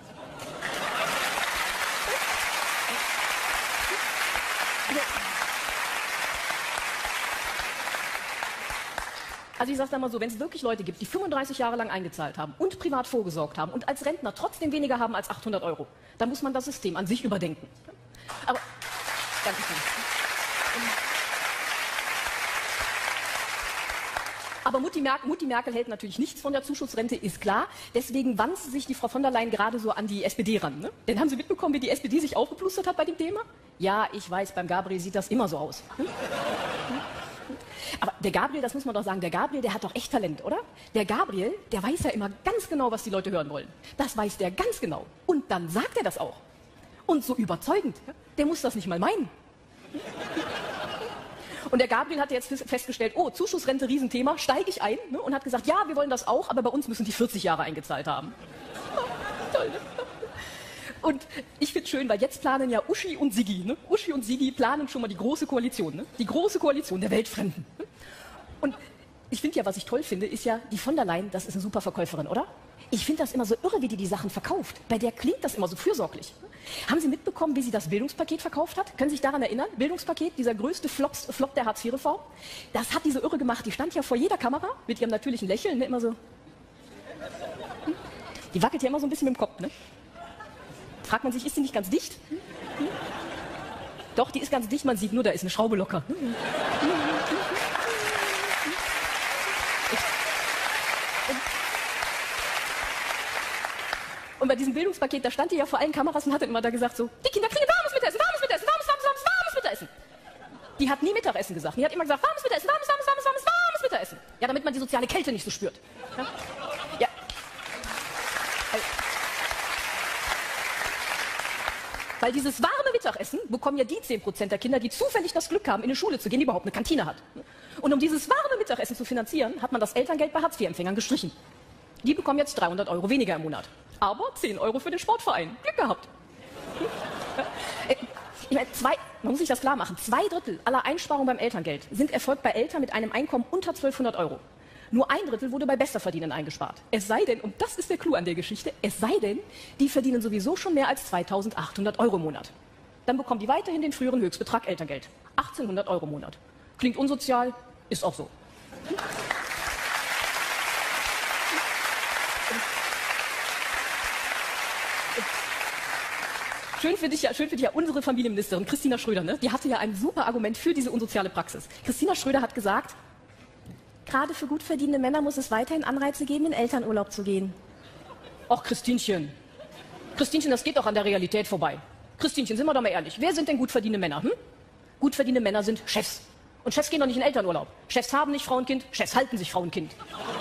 S3: Also ich sage da mal so, wenn es wirklich Leute gibt, die 35 Jahre lang eingezahlt haben und privat vorgesorgt haben und als Rentner trotzdem weniger haben als 800 €, dann muss man das System an sich überdenken. Aber, danke schön. Aber Mutti Merkel hält natürlich nichts von der Zuschussrente, ist klar. Deswegen wandte sich die Frau von der Leyen gerade so an die SPD ran. Ne? Denn haben Sie mitbekommen, wie die SPD sich aufgeplustert hat bei dem Thema? Ja, ich weiß, beim Gabriel sieht das immer so aus. Aber der Gabriel, das muss man doch sagen, der Gabriel, der hat doch echt Talent, oder? Der Gabriel, der weiß ja immer ganz genau, was die Leute hören wollen. Das weiß der ganz genau. Und dann sagt er das auch. Und so überzeugend. Der muss das nicht mal meinen. Und der Gabriel hat jetzt festgestellt, oh, Zuschussrente, Riesenthema, steige ich ein, ne? Und hat gesagt, ja, wir wollen das auch, aber bei uns müssen die 40 Jahre eingezahlt haben. Toll, ne? Und ich finde es schön, weil jetzt planen ja Uschi und Sigi, ne? Uschi und Sigi planen schon mal die große Koalition, ne? Die große Koalition der Weltfremden. Ne? Und ich finde ja, was ich toll finde, ist ja, die von der Leyen, das ist eine super Verkäuferin, oder? Ich finde das immer so irre, wie die Sachen verkauft. Bei der klingt das immer so fürsorglich. Haben Sie mitbekommen, wie sie das Bildungspaket verkauft hat? Können Sie sich daran erinnern? Bildungspaket, dieser größte Flop der Hartz-IV-Reform. Das hat die so irre gemacht. Die stand ja vor jeder Kamera mit ihrem natürlichen Lächeln, ne? Immer so. Die wackelt ja immer so ein bisschen mit dem Kopf, ne? Fragt man sich, ist sie nicht ganz dicht? Doch, die ist ganz dicht, man sieht nur, da ist eine Schraube locker. Und bei diesem Bildungspaket, da stand die ja vor allen Kameras und hat dann immer da gesagt so, die Kinder kriegen warmes Mittagessen, warmes Mittagessen, warmes Mittagessen. Die hat nie Mittagessen gesagt. Die hat immer gesagt, warmes Mittagessen, warmes Mittagessen. Ja, damit man die soziale Kälte nicht so spürt. Ja. Ja. Weil dieses warme Mittagessen bekommen ja die 10% der Kinder, die zufällig das Glück haben, in eine Schule zu gehen, die überhaupt eine Kantine hat. Und um dieses warme Mittagessen zu finanzieren, hat man das Elterngeld bei Hartz-IV-Empfängern gestrichen. Die bekommen jetzt 300 € weniger im Monat. Aber 10 € für den Sportverein. Glück gehabt. Ich meine, man muss sich das klar machen, 2/3 aller Einsparungen beim Elterngeld sind erfolgt bei Eltern mit einem Einkommen unter 1200 €. Nur 1/3 wurde bei Besserverdienern eingespart. Es sei denn, und das ist der Clou an der Geschichte, es sei denn, die verdienen sowieso schon mehr als 2800 € im Monat. Dann bekommen die weiterhin den früheren Höchstbetrag Elterngeld. 1800 € im Monat. Klingt unsozial, ist auch so. Schön für dich ja unsere Familienministerin Christina Schröder, ne? Die hatte ja ein super Argument für diese unsoziale Praxis. Christina Schröder hat gesagt, gerade für gut verdienende Männer muss es weiterhin Anreize geben, in Elternurlaub zu gehen. Och, Christinchen. Christinchen, das geht doch an der Realität vorbei. Christinchen, sind wir doch mal ehrlich. Wer sind denn gut verdienende Männer? Hm? Gut verdienende Männer sind Chefs. Und Chefs gehen doch nicht in Elternurlaub. Chefs haben nicht Frauenkind, Chefs halten sich Frauenkind.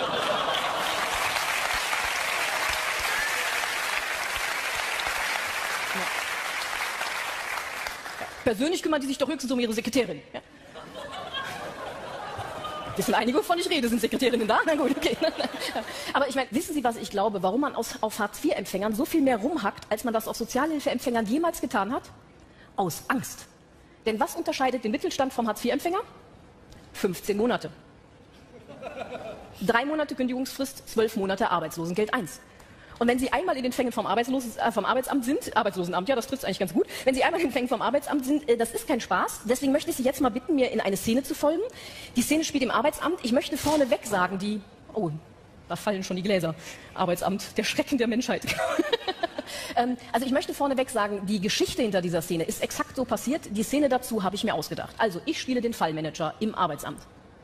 S3: Persönlich kümmern die sich doch höchstens um ihre Sekretärin. Ja. Wissen einige, wovon ich rede? Sind Sekretärinnen da? Na gut, okay. Aber ich meine, wissen Sie, was ich glaube, warum man auf Hartz-IV-Empfängern so viel mehr rumhackt, als man das auf Sozialhilfeempfängern jemals getan hat? Aus Angst. Denn was unterscheidet den Mittelstand vom Hartz-IV-Empfänger? 15 Monate. 3 Monate Kündigungsfrist, 12 Monate Arbeitslosengeld 1. Und wenn Sie einmal in den Fängen vom Arbeitsamt sind, Arbeitslosenamt, ja, das trifft es eigentlich ganz gut, wenn Sie einmal in den Fängen vom Arbeitsamt sind, das ist kein Spaß. Deswegen möchte ich Sie jetzt mal bitten, mir in eine Szene zu folgen. Die Szene spielt im Arbeitsamt. Ich möchte vorneweg sagen, oh, da fallen schon die Gläser. Arbeitsamt, der Schrecken der Menschheit. Also ich möchte vorneweg sagen, die Geschichte hinter dieser Szene ist exakt so passiert. Die Szene dazu habe ich mir ausgedacht. Also ich spiele den Fallmanager im Arbeitsamt.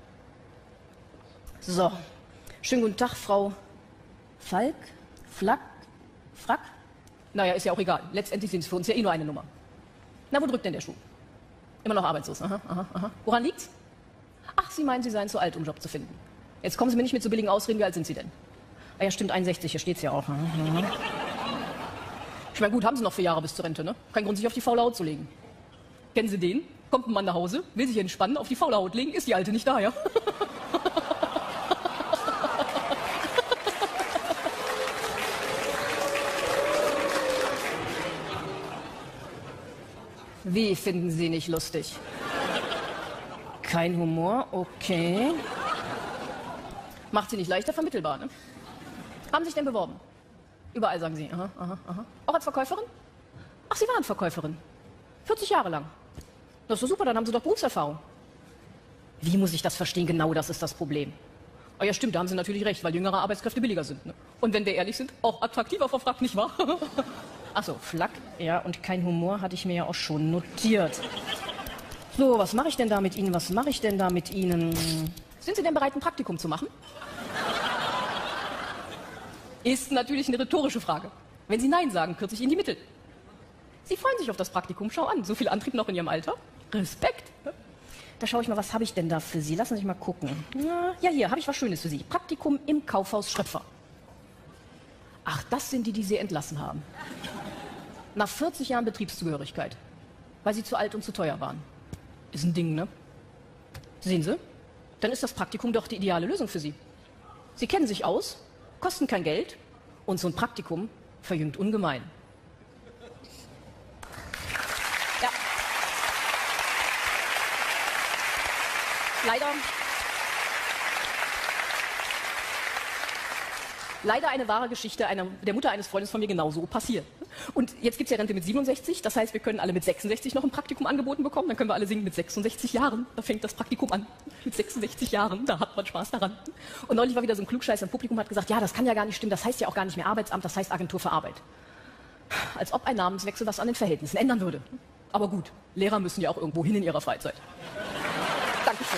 S3: So, schönen guten Tag, Frau Falk. Frack? Naja, ist ja auch egal. Letztendlich sind es für uns ja eh nur eine Nummer. Na, wo drückt denn der Schuh? Immer noch arbeitslos. Aha. Woran liegt's? Ach, Sie meinen, Sie seien zu alt, um einen Job zu finden. Jetzt kommen Sie mir nicht mit so billigen Ausreden. Wie alt sind Sie denn? Ah ja, stimmt, 61, hier steht's ja auch. Ich meine, gut, haben Sie noch 4 Jahre bis zur Rente, ne? Kein Grund, sich auf die faule Haut zu legen. Kennen Sie den? Kommt ein Mann nach Hause, will sich entspannen, auf die faule Haut legen, ist die Alte nicht da, ja? Wie finden Sie nicht lustig? Kein Humor, okay. Macht Sie nicht leichter vermittelbar, ne? Haben Sie sich denn beworben? Überall sagen Sie, aha. Auch als Verkäuferin? Ach, Sie waren Verkäuferin. 40 Jahre lang. Das ist doch super, dann haben Sie doch Berufserfahrung. Wie muss ich das verstehen? Genau das ist das Problem. Oh ja, stimmt, da haben Sie natürlich recht, weil jüngere Arbeitskräfte billiger sind. Ne? Und wenn wir ehrlich sind, auch attraktiver verfragt, nicht wahr? Achso, Flack, ja, und kein Humor hatte ich mir ja auch schon notiert. So, was mache ich denn da mit Ihnen? Sind Sie denn bereit, ein Praktikum zu machen? Ist natürlich eine rhetorische Frage. Wenn Sie Nein sagen, kürze ich Ihnen die Mittel. Sie freuen sich auf das Praktikum, schau an, so viel Antrieb noch in Ihrem Alter. Respekt. Da schaue ich mal, was habe ich denn da für Sie? Lassen Sie mich mal gucken. Ja, hier habe ich was Schönes für Sie. Praktikum im Kaufhaus Schröpfer. Ach, das sind die Sie entlassen haben. Nach 40 Jahren Betriebszugehörigkeit. Weil Sie zu alt und zu teuer waren. Ist ein Ding, ne? Sehen Sie? Dann ist das Praktikum doch die ideale Lösung für Sie. Sie kennen sich aus, kosten kein Geld und so ein Praktikum verjüngt ungemein. Ja. Leider eine wahre Geschichte der Mutter eines Freundes von mir genauso passiert. Und jetzt gibt es ja Rente mit 67, das heißt, wir können alle mit 66 noch ein Praktikum angeboten bekommen, dann können wir alle singen mit 66 Jahren, da fängt das Praktikum an. Mit 66 Jahren, da hat man Spaß daran. Und neulich war wieder so ein Klugscheißer im Publikum, hat gesagt, ja, das kann ja gar nicht stimmen, das heißt ja auch gar nicht mehr Arbeitsamt, das heißt Agentur für Arbeit. Als ob ein Namenswechsel was an den Verhältnissen ändern würde. Aber gut, Lehrer müssen ja auch irgendwo hin in ihrer Freizeit. Dankeschön.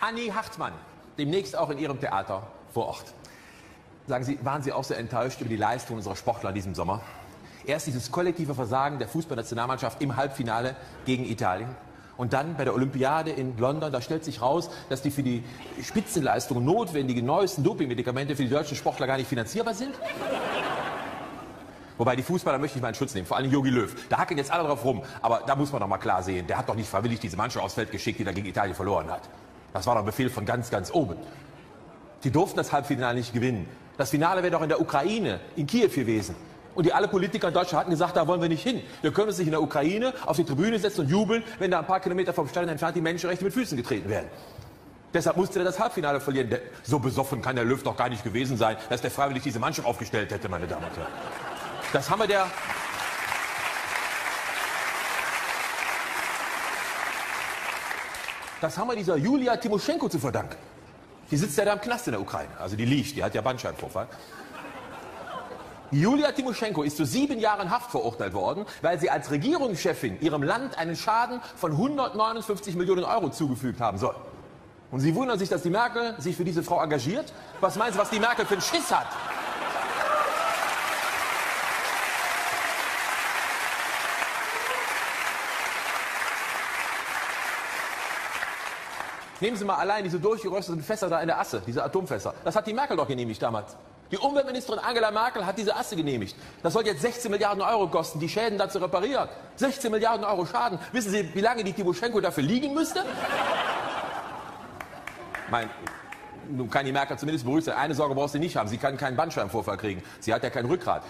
S2: Anni Hartmann, demnächst auch in Ihrem Theater vor Ort. Sagen Sie, waren Sie auch so enttäuscht über die Leistung unserer Sportler in diesem Sommer? Erst dieses kollektive Versagen der Fußballnationalmannschaft im Halbfinale gegen Italien. Und dann bei der Olympiade in London, da stellt sich raus, dass die für die Spitzenleistung notwendigen neuesten Dopingmedikamente für die deutschen Sportler gar nicht finanzierbar sind. Wobei die Fußballer möchte ich mal in Schutz nehmen, vor allem Jogi Löw. Da hacken jetzt alle drauf rum, aber da muss man doch mal klar sehen, der hat doch nicht freiwillig diese Mannschaft aufs Feld geschickt, die da gegen Italien verloren hat. Das war doch ein Befehl von ganz, ganz oben. Die durften das Halbfinale nicht gewinnen. Das Finale wäre doch in der Ukraine, in Kiew gewesen. Und alle Politiker in Deutschland hatten gesagt, da wollen wir nicht hin. Wir können uns nicht in der Ukraine auf die Tribüne setzen und jubeln, wenn da ein paar Kilometer vom Stadion entfernt die Menschenrechte mit Füßen getreten werden. Deshalb musste er das Halbfinale verlieren. So besoffen kann der Löw doch gar nicht gewesen sein, dass der freiwillig diese Mannschaft aufgestellt hätte, meine Damen und Herren. Das haben wir dieser Julia Timoschenko zu verdanken. Die sitzt ja da im Knast in der Ukraine. Also die liegt, die hat ja Bandscheibenvorfall. Julia Timoschenko ist zu 7 Jahren Haft verurteilt worden, weil sie als Regierungschefin ihrem Land einen Schaden von 159 Millionen Euro zugefügt haben soll. Und Sie wundern sich, dass die Merkel sich für diese Frau engagiert? Was meinen Sie, was die Merkel für einen Schiss hat? Nehmen Sie mal allein diese durchgerösteten Fässer da in der Asse, diese Atomfässer. Das hat die Merkel doch genehmigt damals. Die Umweltministerin Angela Merkel hat diese Asse genehmigt. Das soll jetzt 16 Milliarden Euro kosten, die Schäden da zu reparieren. 16 Milliarden Euro Schaden. Wissen Sie, wie lange die Timoschenko dafür liegen müsste? Nun kann die Merkel zumindest beruhigt sein. Eine Sorge braucht sie nicht haben. Sie kann keinen Bandscheibenvorfall kriegen. Sie hat ja kein Rückgrat.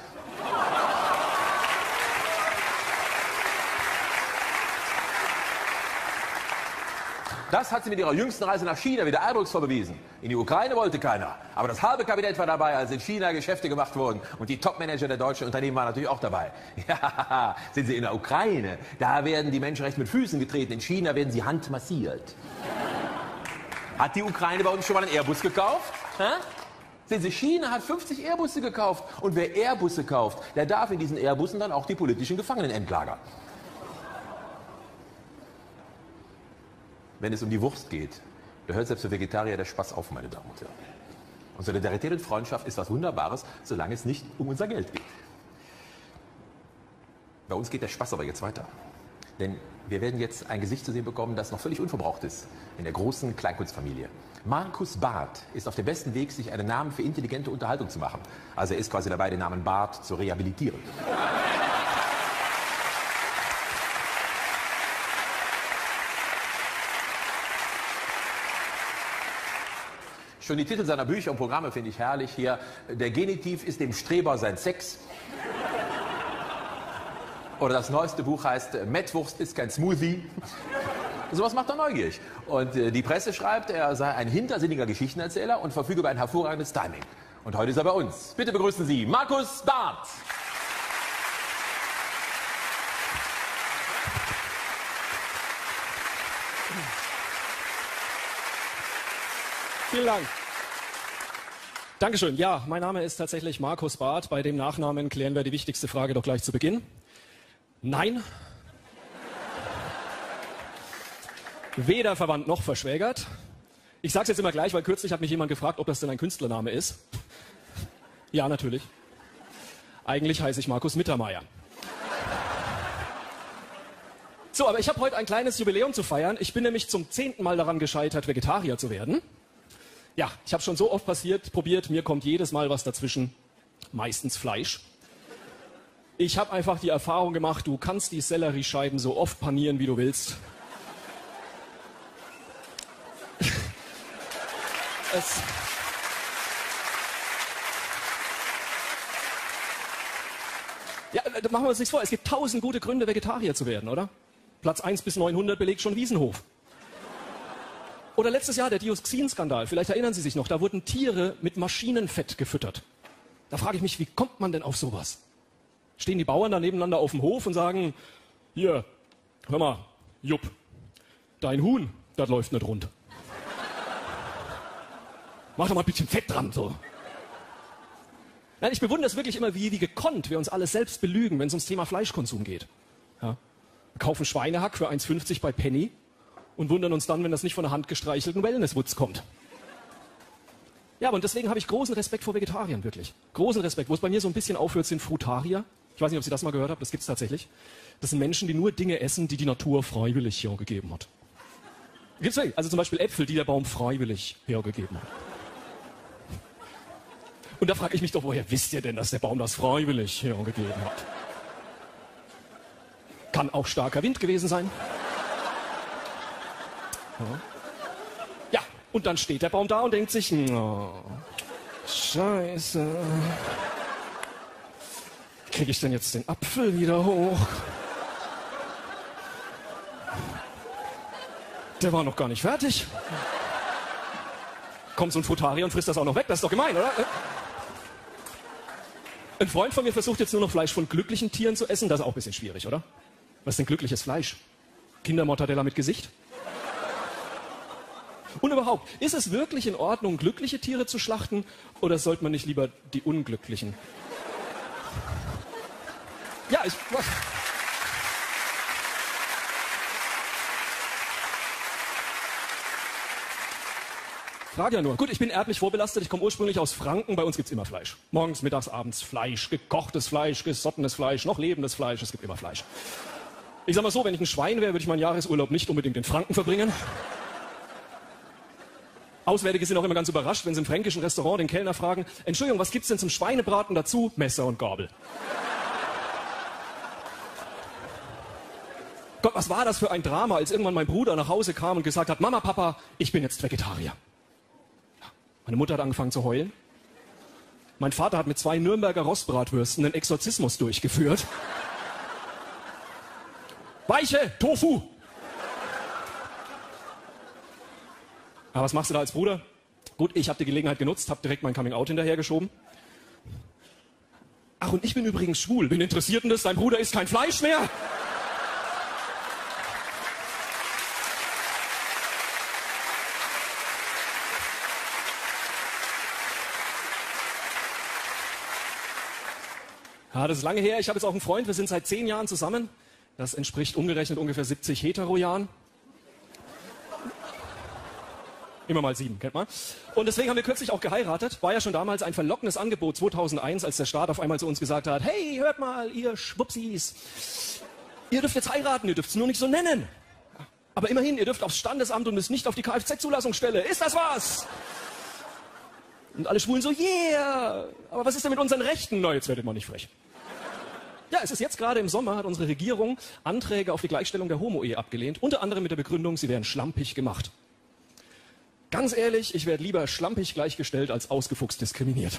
S2: Das hat sie mit ihrer jüngsten Reise nach China wieder eindrucksvoll bewiesen. In die Ukraine wollte keiner. Aber das halbe Kabinett war dabei, als in China Geschäfte gemacht wurden. Und die Topmanager der deutschen Unternehmen waren natürlich auch dabei. Ja, sind sie in der Ukraine? Da werden die Menschenrechte mit Füßen getreten. In China werden sie handmassiert. Hat die Ukraine bei uns schon mal einen Airbus gekauft? Sehen Sie, China hat 50 Airbusse gekauft. Und wer Airbusse kauft, der darf in diesen Airbussen dann auch die politischen Gefangenen entlagern. Wenn es um die Wurst geht, da hört selbst für Vegetarier der Spaß auf, meine Damen und Herren. Und Solidarität und Freundschaft ist was Wunderbares, solange es nicht um unser Geld geht. Bei uns geht der Spaß aber jetzt weiter. Denn wir werden jetzt ein Gesicht zu sehen bekommen, das noch völlig unverbraucht ist in der großen Kleinkunstfamilie. Markus Barth ist auf dem besten Weg, sich einen Namen für intelligente Unterhaltung zu machen. Also er ist quasi dabei, den Namen Barth zu rehabilitieren. Schon die Titel seiner Bücher und Programme finde ich herrlich hier. Der Genitiv ist dem Streber sein Sex. Oder das neueste Buch heißt Mettwurst ist kein Smoothie. Sowas macht er neugierig. Und die Presse schreibt, er sei ein hintersinniger Geschichtenerzähler und verfüge über ein hervorragendes Timing. Und heute ist er bei uns. Bitte begrüßen Sie Markus Barth.
S4: Vielen Dank. Dankeschön. Ja, mein Name ist tatsächlich Markus Barth. Bei dem Nachnamen klären wir die wichtigste Frage doch gleich zu Beginn. Nein. Weder verwandt noch verschwägert. Ich sage es jetzt immer gleich, weil kürzlich hat mich jemand gefragt, ob das denn ein Künstlername ist. Ja, natürlich. Eigentlich heiße ich Markus Mittermeier. So, aber ich habe heute ein kleines Jubiläum zu feiern. Ich bin nämlich zum 10. Mal daran gescheitert, Vegetarier zu werden. Ja, ich habe schon so oft probiert, mir kommt jedes Mal was dazwischen, meistens Fleisch. Ich habe einfach die Erfahrung gemacht, du kannst die Selleriescheiben so oft panieren, wie du willst. Ja, machen wir uns nichts vor, es gibt 1000 gute Gründe, Vegetarier zu werden, oder? Platz 1 bis 900 belegt schon Wiesenhof. Oder letztes Jahr der Dioxinskandal, vielleicht erinnern Sie sich noch, da wurden Tiere mit Maschinenfett gefüttert. Da frage ich mich, wie kommt man denn auf sowas? Stehen die Bauern da nebeneinander auf dem Hof und sagen, hier, hör mal, Jupp, dein Huhn, das läuft nicht rund. Mach doch mal ein bisschen Fett dran, so. Nein, ich bewundere es wirklich immer, wie gekonnt wir uns alle selbst belügen, wenn es ums Thema Fleischkonsum geht. Ja. Wir kaufen Schweinehack für 1,50 bei Penny und wundern uns dann, wenn das nicht von einer handgestreichelten Wellnesswutz kommt. Ja, und deswegen habe ich großen Respekt vor Vegetariern, wirklich. Großen Respekt. Wo es bei mir so ein bisschen aufhört, sind Frutarier. Ich weiß nicht, ob Sie das mal gehört haben, das gibt es tatsächlich. Das sind Menschen, die nur Dinge essen, die die Natur freiwillig hergegeben hat. Gibt's wirklich? Also zum Beispiel Äpfel, die der Baum freiwillig hergegeben hat. Und da frage ich mich doch, woher wisst ihr denn, dass der Baum das freiwillig hergegeben hat? Kann auch starker Wind gewesen sein. Ja, und dann steht der Baum da und denkt sich, oh, Scheiße. Kriege ich denn jetzt den Apfel wieder hoch? Der war noch gar nicht fertig. Kommt so ein Frutarier und frisst das auch noch weg, das ist doch gemein, oder? Ein Freund von mir versucht jetzt nur noch Fleisch von glücklichen Tieren zu essen, das ist auch ein bisschen schwierig, oder? Was ist denn glückliches Fleisch? Kindermortadella mit Gesicht? Und überhaupt, ist es wirklich in Ordnung, glückliche Tiere zu schlachten, oder sollte man nicht lieber die unglücklichen? Ja, ich... Frage ja nur. Gut, ich bin erblich vorbelastet, ich komme ursprünglich aus Franken, bei uns gibt's immer Fleisch. Morgens, mittags, abends Fleisch, gekochtes Fleisch, gesottenes Fleisch, noch lebendes Fleisch, es gibt immer Fleisch. Ich sag mal so, wenn ich ein Schwein wäre, würde ich meinen Jahresurlaub nicht unbedingt in Franken verbringen. Auswärtige sind auch immer ganz überrascht, wenn sie im fränkischen Restaurant den Kellner fragen, Entschuldigung, was gibt's denn zum Schweinebraten dazu? Messer und Gabel. Gott, was war das für ein Drama, als irgendwann mein Bruder nach Hause kam und gesagt hat, Mama, Papa, ich bin jetzt Vegetarier. Meine Mutter hat angefangen zu heulen. Mein Vater hat mit 2 Nürnberger Rostbratwürsten einen Exorzismus durchgeführt. Weiche, Tofu! Aber was machst du da als Bruder? Gut, ich habe die Gelegenheit genutzt, habe direkt mein Coming-out hinterhergeschoben. Ach, und ich bin übrigens schwul. Bin interessiert in das, dein Bruder isst kein Fleisch mehr. Ja, das ist lange her. Ich habe jetzt auch einen Freund, wir sind seit 10 Jahren zusammen. Das entspricht umgerechnet ungefähr 70 Hetero-Jahren. Immer mal 7, kennt man. Und deswegen haben wir kürzlich auch geheiratet. War ja schon damals ein verlockendes Angebot 2001, als der Staat auf einmal zu uns gesagt hat, hey, hört mal, ihr Schwupsis, ihr dürft jetzt heiraten, ihr dürft es nur nicht so nennen. Aber immerhin, ihr dürft aufs Standesamt und müsst nicht auf die Kfz-Zulassungsstelle. Ist das was? Und alle Schwulen so, yeah. Aber was ist denn mit unseren Rechten? Na, jetzt werdet mal nicht frech. Ja, es ist jetzt gerade im Sommer, hat unsere Regierung Anträge auf die Gleichstellung der Homo-Ehe abgelehnt. Unter anderem mit der Begründung, sie wären schlampig gemacht. Ganz ehrlich, ich werde lieber schlampig gleichgestellt als ausgefuchst diskriminiert.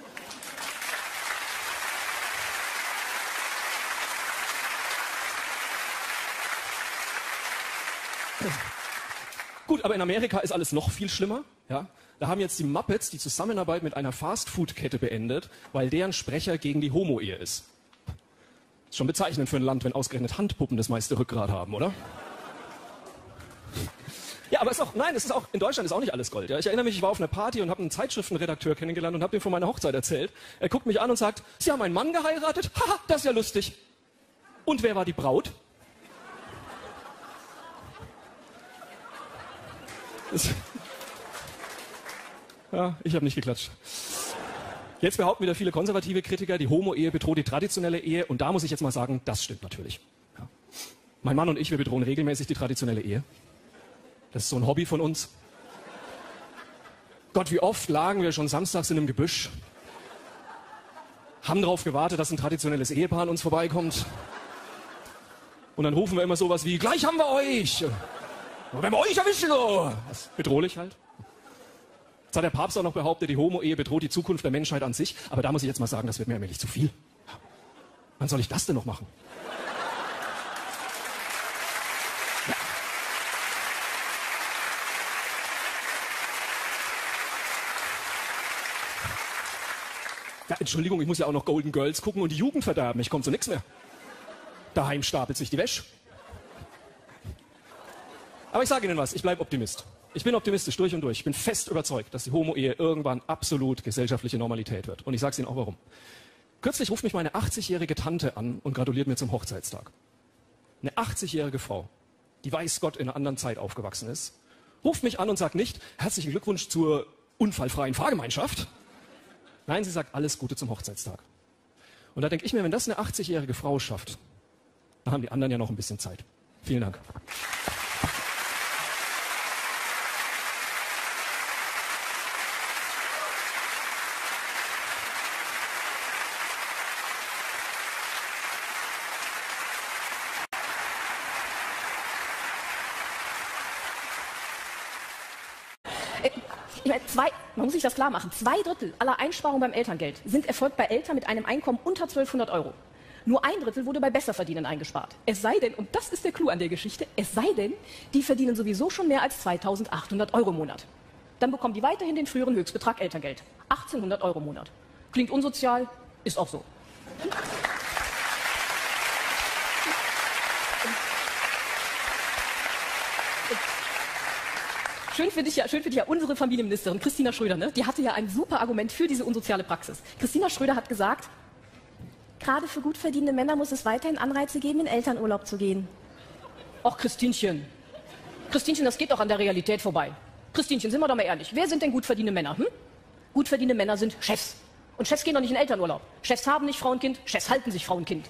S4: Gut, aber in Amerika ist alles noch viel schlimmer. Ja? Da haben jetzt die Muppets die Zusammenarbeit mit einer Fastfood-Kette beendet, weil deren Sprecher gegen die Homo-Ehe ist. Ist schon bezeichnend für ein Land, wenn ausgerechnet Handpuppen das meiste Rückgrat haben, oder? Ja, aber in Deutschland ist auch nicht alles Gold. Ja? Ich erinnere mich, ich war auf einer Party und habe einen Zeitschriftenredakteur kennengelernt und habe ihm von meiner Hochzeit erzählt. Er guckt mich an und sagt, Sie haben einen Mann geheiratet? Haha, das ist ja lustig. Und wer war die Braut? Ja, ich habe nicht geklatscht. Jetzt behaupten wieder viele konservative Kritiker, die Homo-Ehe bedroht die traditionelle Ehe. Und da muss ich jetzt mal sagen, das stimmt natürlich. Ja. Mein Mann und ich, wir bedrohen regelmäßig die traditionelle Ehe. Das ist so ein Hobby von uns. Gott, wie oft lagen wir schon samstags in einem Gebüsch, haben darauf gewartet, dass ein traditionelles Ehepaar an uns vorbeikommt. Und dann rufen wir immer sowas wie, gleich haben wir euch. Und wenn wir euch erwischen, oh. Das ist bedrohlich halt. Jetzt hat der Papst auch noch behauptet, die Homo-Ehe bedroht die Zukunft der Menschheit an sich. Aber da muss ich jetzt mal sagen, das wird mir allmählich zu viel. Wann soll ich das denn noch machen? Ja, Entschuldigung, ich muss ja auch noch Golden Girls gucken und die Jugend verderben. Ich komme zu nichts mehr. Daheim stapelt sich die Wäsche. Aber ich sage Ihnen was, ich bleibe Optimist. Ich bin optimistisch durch und durch. Ich bin fest überzeugt, dass die Homo-Ehe irgendwann absolut gesellschaftliche Normalität wird. Und ich sage es Ihnen auch warum. Kürzlich ruft mich meine 80-jährige Tante an und gratuliert mir zum Hochzeitstag. Eine 80-jährige Frau. die weiß Gott in einer anderen Zeit aufgewachsen ist, ruft mich an und sagt nicht, herzlichen Glückwunsch zur unfallfreien Fahrgemeinschaft. Nein, sie sagt, alles Gute zum Hochzeitstag. Und da denke ich mir, wenn das eine 80-jährige Frau schafft, dann haben die anderen ja noch ein bisschen Zeit. Vielen Dank.
S3: Ich meine, man muss sich das klar machen, 2/3 aller Einsparungen beim Elterngeld sind erfolgt bei Eltern mit einem Einkommen unter 1200 Euro. Nur 1/3 wurde bei Besserverdienern eingespart. Es sei denn, und das ist der Clou an der Geschichte, es sei denn, die verdienen sowieso schon mehr als 2800 Euro im Monat. Dann bekommen die weiterhin den früheren Höchstbetrag Elterngeld. 1800 Euro im Monat. Klingt unsozial, ist auch so. Schön für dich ja unsere Familienministerin Christina Schröder, ne? Die hatte ja ein super Argument für diese unsoziale Praxis. Christina Schröder hat gesagt, gerade für gut verdienende Männer muss es weiterhin Anreize geben, in Elternurlaub zu gehen. Och, Christinchen. Christinchen, das geht doch an der Realität vorbei. Christinchen, sind wir doch mal ehrlich. Wer sind denn gut verdienende Männer? Hm? Gut verdienende Männer sind Chefs. Und Chefs gehen doch nicht in Elternurlaub. Chefs haben nicht Frauenkind, Chefs halten sich Frauenkind.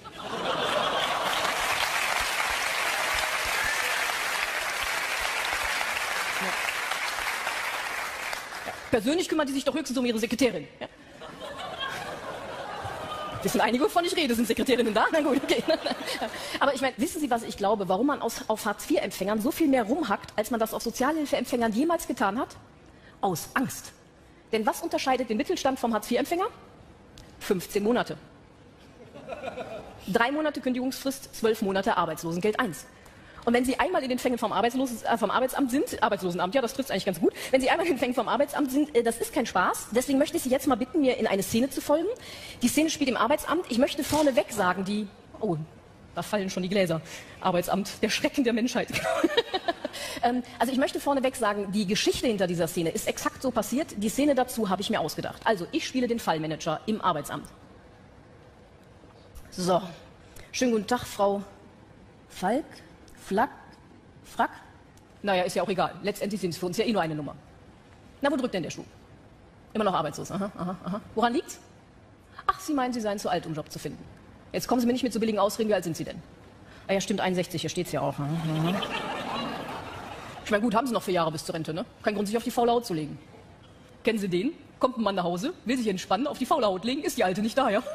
S3: Persönlich kümmern die sich doch höchstens um ihre Sekretärin. Ja. Wissen einige, wovon ich rede? Sind Sekretärinnen da? Na gut, okay. Aber ich meine, wissen Sie, was ich glaube, warum man auf Hartz-IV-Empfängern so viel mehr rumhackt, als man das auf Sozialhilfeempfängern jemals getan hat? Aus Angst. Denn was unterscheidet den Mittelstand vom Hartz-IV-Empfänger? 15 Monate. 3 Monate Kündigungsfrist, 12 Monate Arbeitslosengeld 1. Und wenn Sie einmal in den Fängen vom Arbeitsamt sind, Arbeitslosenamt, ja, das trifft es eigentlich ganz gut. Wenn Sie einmal in den Fängen vom Arbeitsamt sind, das ist kein Spaß. Deswegen möchte ich Sie jetzt mal bitten, mir in eine Szene zu folgen. Die Szene spielt im Arbeitsamt. Ich möchte vorneweg sagen, oh, da fallen schon die Gläser. Arbeitsamt, der Schrecken der Menschheit. Also ich möchte vorneweg sagen, die Geschichte hinter dieser Szene ist exakt so passiert. Die Szene dazu habe ich mir ausgedacht. Also ich spiele den Fallmanager im Arbeitsamt. So, schönen guten Tag, Frau Falk. Frack? Naja, ist ja auch egal. Letztendlich sind es für uns ja eh nur eine Nummer. Na, wo drückt denn der Schuh? Immer noch arbeitslos. Aha. Woran liegt's? Ach, Sie meinen, Sie seien zu alt, um einen Job zu finden. Jetzt kommen Sie mir nicht mit so billigen Ausreden. Wie alt sind Sie denn? Ah ja, stimmt, 61, hier steht's ja auch. Ich meine, gut, haben Sie noch 4 Jahre bis zur Rente, ne? Kein Grund, sich auf die faule Haut zu legen. Kennen Sie den? Kommt ein Mann nach Hause, will sich entspannen, auf die faule Haut legen, ist die Alte nicht da, ja?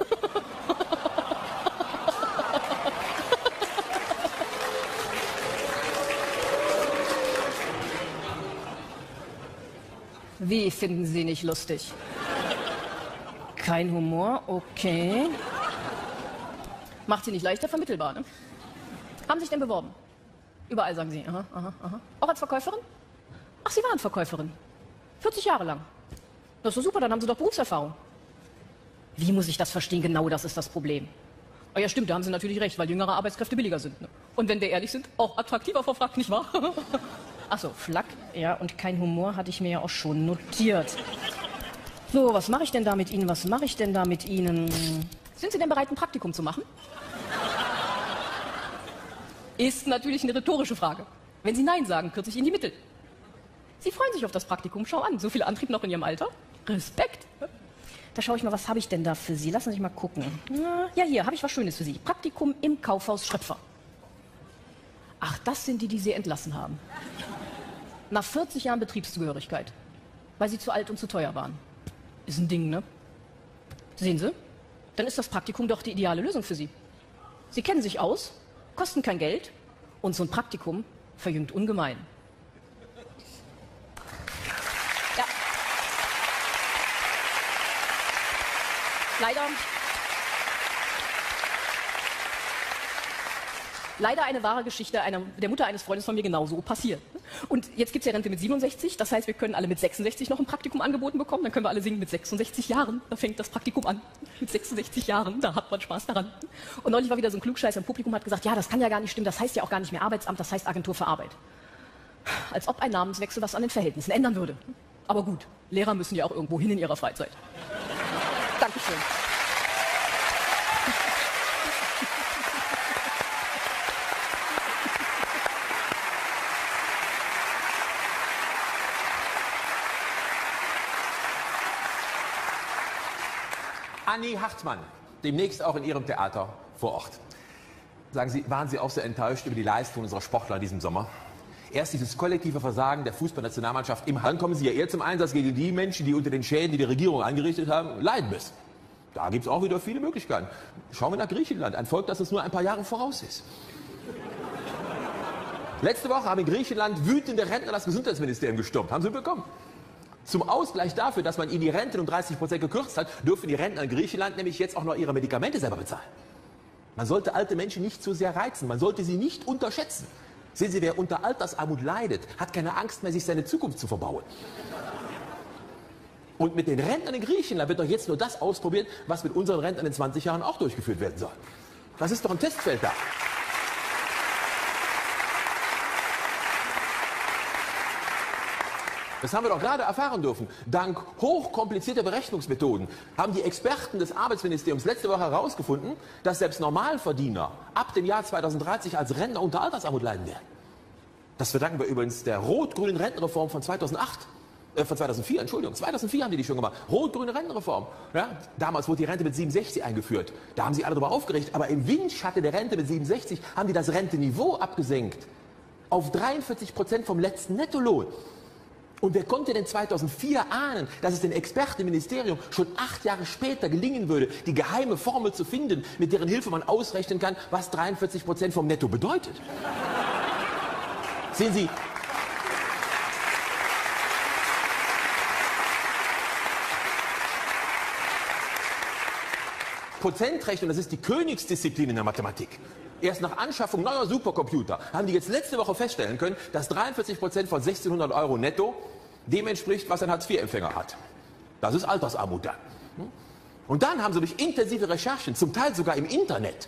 S3: Wie finden Sie nicht lustig? Kein Humor, okay. Macht Sie nicht leichter vermittelbar, ne? Haben Sie sich denn beworben? Überall sagen Sie, aha. Auch als Verkäuferin? Ach, Sie waren Verkäuferin. 40 Jahre lang. Das ist doch super, dann haben Sie doch Berufserfahrung. Wie muss ich das verstehen? Genau das ist das Problem. Oh ja, stimmt, da haben Sie natürlich recht, weil jüngere Arbeitskräfte billiger sind. Ne? Und wenn wir ehrlich sind, auch attraktiver vor Frack, nicht wahr? Ach so, Flack, ja, und kein Humor hatte ich mir ja auch schon notiert. So, was mache ich denn da mit Ihnen? Sind Sie denn bereit, ein Praktikum zu machen? Ist natürlich eine rhetorische Frage. Wenn Sie Nein sagen, kürze ich Ihnen die Mittel. Sie freuen sich auf das Praktikum, schau an, so viel Antrieb noch in Ihrem Alter. Respekt. Da schaue ich mal, was habe ich denn da für Sie? Lassen Sie sich mal gucken. Ja, hier habe ich was Schönes für Sie. Praktikum im Kaufhaus Schröpfer. Ach, das sind die Sie entlassen haben. Nach 40 Jahren Betriebszugehörigkeit. Weil Sie zu alt und zu teuer waren. Ist ein Ding, ne? Sehen Sie? Dann ist das Praktikum doch die ideale Lösung für Sie. Sie kennen sich aus, kosten kein Geld und so ein Praktikum verjüngt ungemein. Ja. Leider eine wahre Geschichte der Mutter eines Freundes von mir genauso passiert. Und jetzt gibt es ja Rente mit 67, das heißt, wir können alle mit 66 noch ein Praktikum angeboten bekommen, dann können wir alle singen mit 66 Jahren, da fängt das Praktikum an. Mit 66 Jahren, da hat man Spaß daran. Und neulich war wieder so ein Klugscheißer im Publikum, hat gesagt, ja, das kann ja gar nicht stimmen, das heißt ja auch gar nicht mehr Arbeitsamt, das heißt Agentur für Arbeit. Als ob ein Namenswechsel was an den Verhältnissen ändern würde. Aber gut, Lehrer müssen ja auch irgendwo hin in ihrer Freizeit. Dankeschön.
S2: Anni Hartmann, demnächst auch in Ihrem Theater vor Ort. Sagen Sie, waren Sie auch so enttäuscht über die Leistung unserer Sportler in diesem Sommer? Erst dieses kollektive Versagen der Fußballnationalmannschaft im Dann kommen Sie ja eher zum Einsatz gegen die Menschen, die unter den Schäden, die die Regierung angerichtet haben, leiden müssen. Da gibt es auch wieder viele Möglichkeiten. Schauen wir nach Griechenland, ein Volk, das uns nur ein paar Jahre voraus ist. Letzte Woche haben in Griechenland wütende Rentner das Gesundheitsministerium gestürmt. Haben Sie bekommen? Zum Ausgleich dafür, dass man ihnen die Renten um 30% gekürzt hat, dürfen die Rentner in Griechenland nämlich jetzt auch noch ihre Medikamente selber bezahlen. Man sollte alte Menschen nicht zu sehr reizen, man sollte sie nicht unterschätzen. Sehen Sie, wer unter Altersarmut leidet, hat keine Angst mehr, sich seine Zukunft zu verbauen. Und mit den Rentnern in Griechenland wird doch jetzt nur das ausprobiert, was mit unseren Rentnern in 20 Jahren auch durchgeführt werden soll. Das ist doch ein Testfeld da. Das haben wir doch gerade erfahren dürfen. Dank hochkomplizierter Berechnungsmethoden haben die Experten des Arbeitsministeriums letzte Woche herausgefunden, dass selbst Normalverdiener ab dem Jahr 2030 als Rentner unter Altersarmut leiden werden. Das verdanken wir übrigens der rot-grünen Rentenreform von 2004, Entschuldigung. 2004 haben die schon gemacht. Rot-grüne Rentenreform. Ja, damals wurde die Rente mit 67 eingeführt. Da haben sie alle darüber aufgeregt. Aber im Windschatten der Rente mit 67 haben die das Renteniveau abgesenkt. Auf 43% vom letzten Nettolohn. Und wer konnte denn 2004 ahnen, dass es dem Expertenministerium schon 8 Jahre später gelingen würde, die geheime Formel zu finden, mit deren Hilfe man ausrechnen kann, was 43% vom Netto bedeutet? Sehen Sie, Prozentrechnung, das ist die Königsdisziplin in der Mathematik. Erst nach Anschaffung neuer Supercomputer haben die jetzt letzte Woche feststellen können, dass 43% von 1.600 € netto dem entspricht, was ein Hartz-IV-Empfänger hat. Das ist Altersarmut dann. Und dann haben sie durch intensive Recherchen, zum Teil sogar im Internet,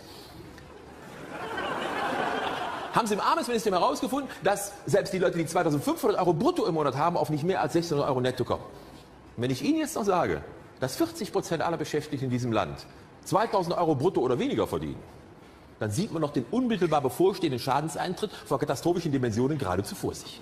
S2: haben sie im Arbeitsministerium herausgefunden, dass selbst die Leute, die 2.500 € brutto im Monat haben, auf nicht mehr als 1.600 € netto kommen. Und wenn ich Ihnen jetzt noch sage, dass 40% aller Beschäftigten in diesem Land 2.000 € brutto oder weniger verdienen, dann sieht man noch den unmittelbar bevorstehenden Schadenseintritt vor katastrophischen Dimensionen geradezu vor sich.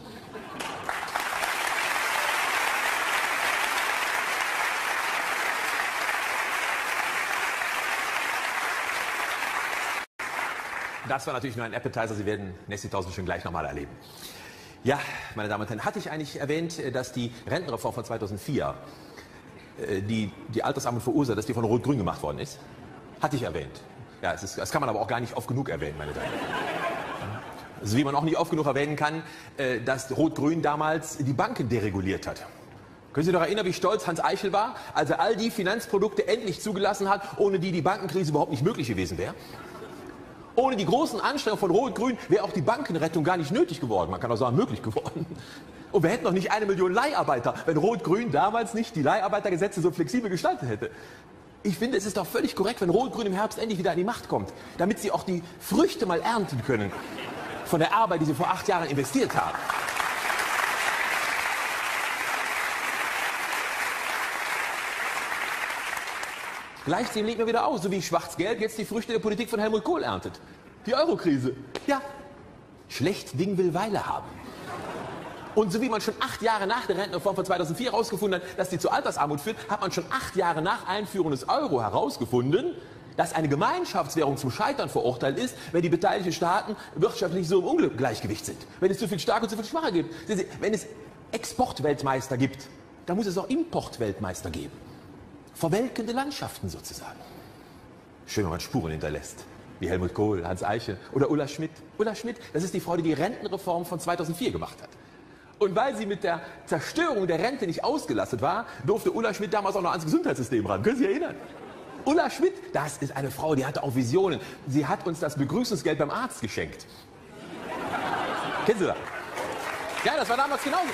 S2: Das war natürlich nur ein Appetizer, Sie werden Nessie 1000 schon gleich nochmal erleben. Ja, meine Damen und Herren, hatte ich eigentlich erwähnt, dass die Rentenreform von 2004, die Altersarmut verursacht, dass die von Rot-Grün gemacht worden ist? Hatte ich erwähnt. Ja, das kann man aber auch gar nicht oft genug erwähnen, meine Damen und Herren. Also wie man auch nicht oft genug erwähnen kann, dass Rot-Grün damals die Banken dereguliert hat. Können Sie sich noch erinnern, wie stolz Hans Eichel war, als er all die Finanzprodukte endlich zugelassen hat, ohne die die Bankenkrise überhaupt nicht möglich gewesen wäre? Ohne die großen Anstrengungen von Rot-Grün wäre auch die Bankenrettung gar nicht nötig geworden. Man kann auch sagen, möglich geworden. Und wir hätten noch nicht 1 Million Leiharbeiter, wenn Rot-Grün damals nicht die Leiharbeitergesetze so flexibel gestaltet hätte. Ich finde, es ist doch völlig korrekt, wenn Rot-Grün im Herbst endlich wieder an die Macht kommt, damit sie auch die Früchte mal ernten können von der Arbeit, die sie vor 8 Jahren investiert haben. Gleichzeitig legt man wieder aus, so wie Schwarz-Gelb jetzt die Früchte der Politik von Helmut Kohl erntet. Die Eurokrise. Ja, schlecht Ding will Weile haben. Und so wie man schon 8 Jahre nach der Rentenreform von 2004 herausgefunden hat, dass die zu Altersarmut führt, hat man schon 8 Jahre nach Einführung des Euro herausgefunden, dass eine Gemeinschaftswährung zum Scheitern verurteilt ist, wenn die beteiligten Staaten wirtschaftlich so im Ungleichgewicht sind. Wenn es zu viel Starke und zu viel Schwache gibt. Wenn es Exportweltmeister gibt, dann muss es auch Importweltmeister geben. Verwelkende Landschaften sozusagen. Schön, wenn man Spuren hinterlässt. Wie Helmut Kohl, Hans Eichel oder Ulla Schmidt. Ulla Schmidt, das ist die Frau, die die Rentenreform von 2004 gemacht hat. Und weil sie mit der Zerstörung der Rente nicht ausgelastet war, durfte Ulla Schmidt damals auch noch ans Gesundheitssystem ran. Können Sie sich erinnern? Ulla Schmidt, das ist eine Frau, die hatte auch Visionen. Sie hat uns das Begrüßungsgeld beim Arzt geschenkt. Kennen Sie das? Ja, das war damals genauso.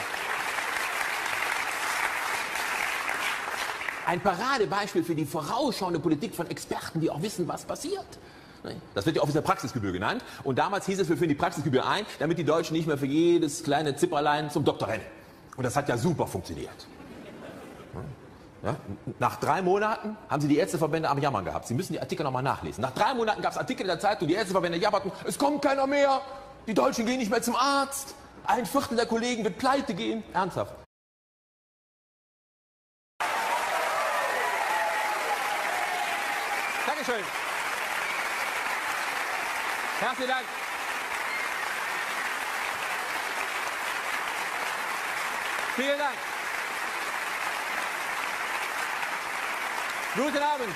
S2: Ein Paradebeispiel für die vorausschauende Politik von Experten, die auch wissen, was passiert. Das wird ja offiziell Praxisgebühr genannt. Und damals hieß es, wir führen die Praxisgebühr ein, damit die Deutschen nicht mehr für jedes kleine Zipperlein zum Doktor rennen. Und das hat ja super funktioniert. Ja, nach 3 Monaten haben sie die Ärzteverbände am Jammern gehabt. Sie müssen die Artikel nochmal nachlesen. Nach 3 Monaten gab es Artikel in der Zeitung, die Ärzteverbände jammerten, es kommt keiner mehr, die Deutschen gehen nicht mehr zum Arzt, 1/4 der Kollegen wird pleite gehen. Ernsthaft.
S1: Dankeschön. Herzlichen Dank. Vielen Dank. Guten Abend.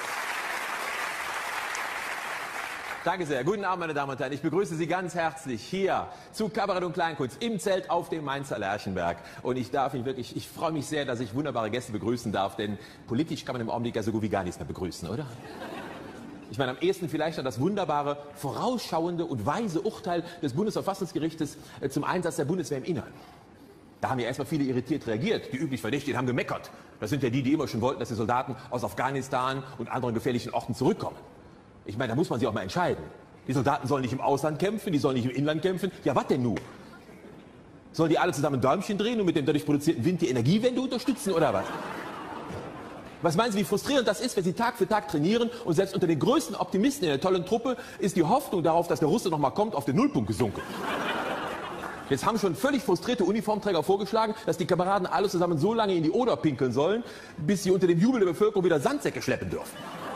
S1: Danke sehr. Guten Abend, meine Damen und Herren. Ich begrüße Sie ganz herzlich hier zu Kabarett und Kleinkunst im Zelt auf dem Mainzer Lerchenberg. Und ich freue mich sehr, dass ich wunderbare Gäste begrüßen darf, denn politisch kann man im Augenblick ja so gut wie gar nichts mehr begrüßen, oder? Ich meine, am ehesten vielleicht noch das wunderbare, vorausschauende und weise Urteil des Bundesverfassungsgerichtes zum Einsatz der Bundeswehr im Innern. Da haben ja erstmal viele irritiert reagiert. Die üblich Verdächtigen haben gemeckert. Das sind ja die immer schon wollten, dass die Soldaten aus Afghanistan und anderen gefährlichen Orten zurückkommen. Ich meine, da muss man sich auch mal entscheiden. Die Soldaten sollen nicht im Ausland kämpfen, die sollen nicht im Inland kämpfen. Ja, was denn nun? Sollen die alle zusammen ein Däumchen drehen und mit dem dadurch produzierten Wind die Energiewende unterstützen oder was? Was meinen Sie, wie frustrierend das ist, wenn Sie Tag für Tag trainieren und selbst unter den größten Optimisten in der tollen Truppe ist die Hoffnung darauf, dass der Russe noch mal kommt, auf den Nullpunkt gesunken. Jetzt haben schon völlig frustrierte Uniformträger vorgeschlagen, dass die Kameraden alle zusammen so lange in die Oder pinkeln sollen, bis sie unter dem Jubel der Bevölkerung wieder Sandsäcke schleppen dürfen.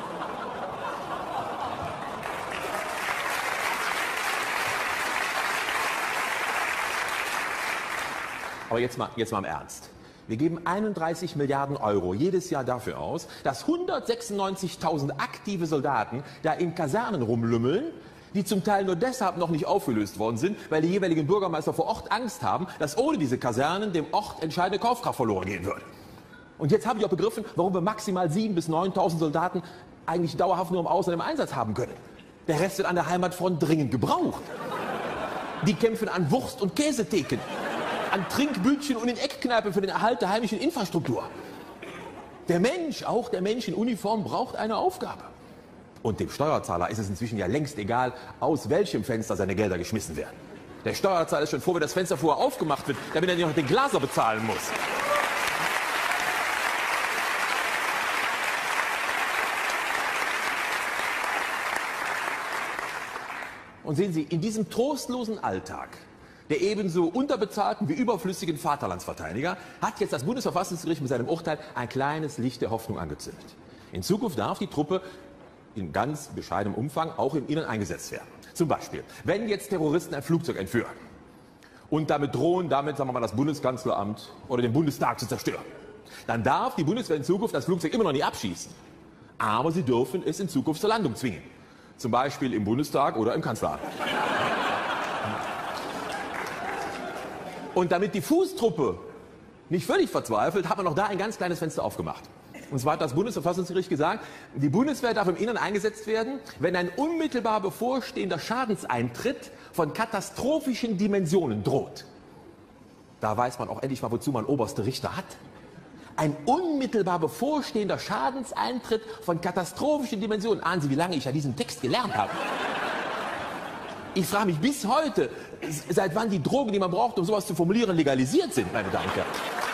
S1: Aber jetzt mal im Ernst. Wir geben 31 Milliarden Euro jedes Jahr dafür aus, dass 196.000 aktive Soldaten da in Kasernen rumlümmeln, die zum Teil nur deshalb noch nicht aufgelöst worden sind, weil die jeweiligen Bürgermeister vor Ort Angst haben, dass ohne diese Kasernen dem Ort entscheidende Kaufkraft verloren gehen würde. Und jetzt habe ich auch begriffen, warum wir maximal 7.000 bis 9.000 Soldaten eigentlich dauerhaft nur im Ausland im Einsatz haben können. Der Rest wird an der Heimatfront dringend gebraucht. Die kämpfen an Wurst- und Käsetheken, an Trinkbütchen und in Eckkneipen für den Erhalt der heimischen Infrastruktur. Der Mensch, auch der Mensch in Uniform, braucht eine Aufgabe. Und dem Steuerzahler ist es inzwischen ja längst egal, aus welchem Fenster seine Gelder geschmissen werden. Der Steuerzahler ist schon froh, wenn das Fenster vorher aufgemacht wird, damit er nicht noch den Glaser bezahlen muss. Und sehen Sie, in diesem trostlosen Alltag der ebenso unterbezahlten wie überflüssigen Vaterlandsverteidiger hat jetzt das Bundesverfassungsgericht mit seinem Urteil ein kleines Licht der Hoffnung angezündet. In Zukunft darf die Truppe in ganz bescheidenem Umfang auch im Innern eingesetzt werden. Zum Beispiel, wenn jetzt Terroristen ein Flugzeug entführen und damit drohen, sagen wir mal, das Bundeskanzleramt oder den Bundestag zu zerstören, dann darf die Bundeswehr in Zukunft das Flugzeug immer noch nicht abschießen. Aber sie dürfen es in Zukunft zur Landung zwingen. Zum Beispiel im Bundestag oder im Kanzleramt. Und damit die Fußtruppe nicht völlig verzweifelt, hat man noch da ein ganz kleines Fenster aufgemacht. Und zwar hat das Bundesverfassungsgericht gesagt, die Bundeswehr darf im Innern eingesetzt werden, wenn ein unmittelbar bevorstehender Schadenseintritt von katastrophischen Dimensionen droht. Da weiß man auch endlich mal, wozu man oberste Richter hat. Ein unmittelbar bevorstehender Schadenseintritt von katastrophischen Dimensionen. Ahnen Sie, wie lange ich ja diesen Text gelernt habe? Ich frage mich bis heute, seit wann die Drogen, die man braucht, um sowas zu formulieren, legalisiert sind, meine Damen und Herren.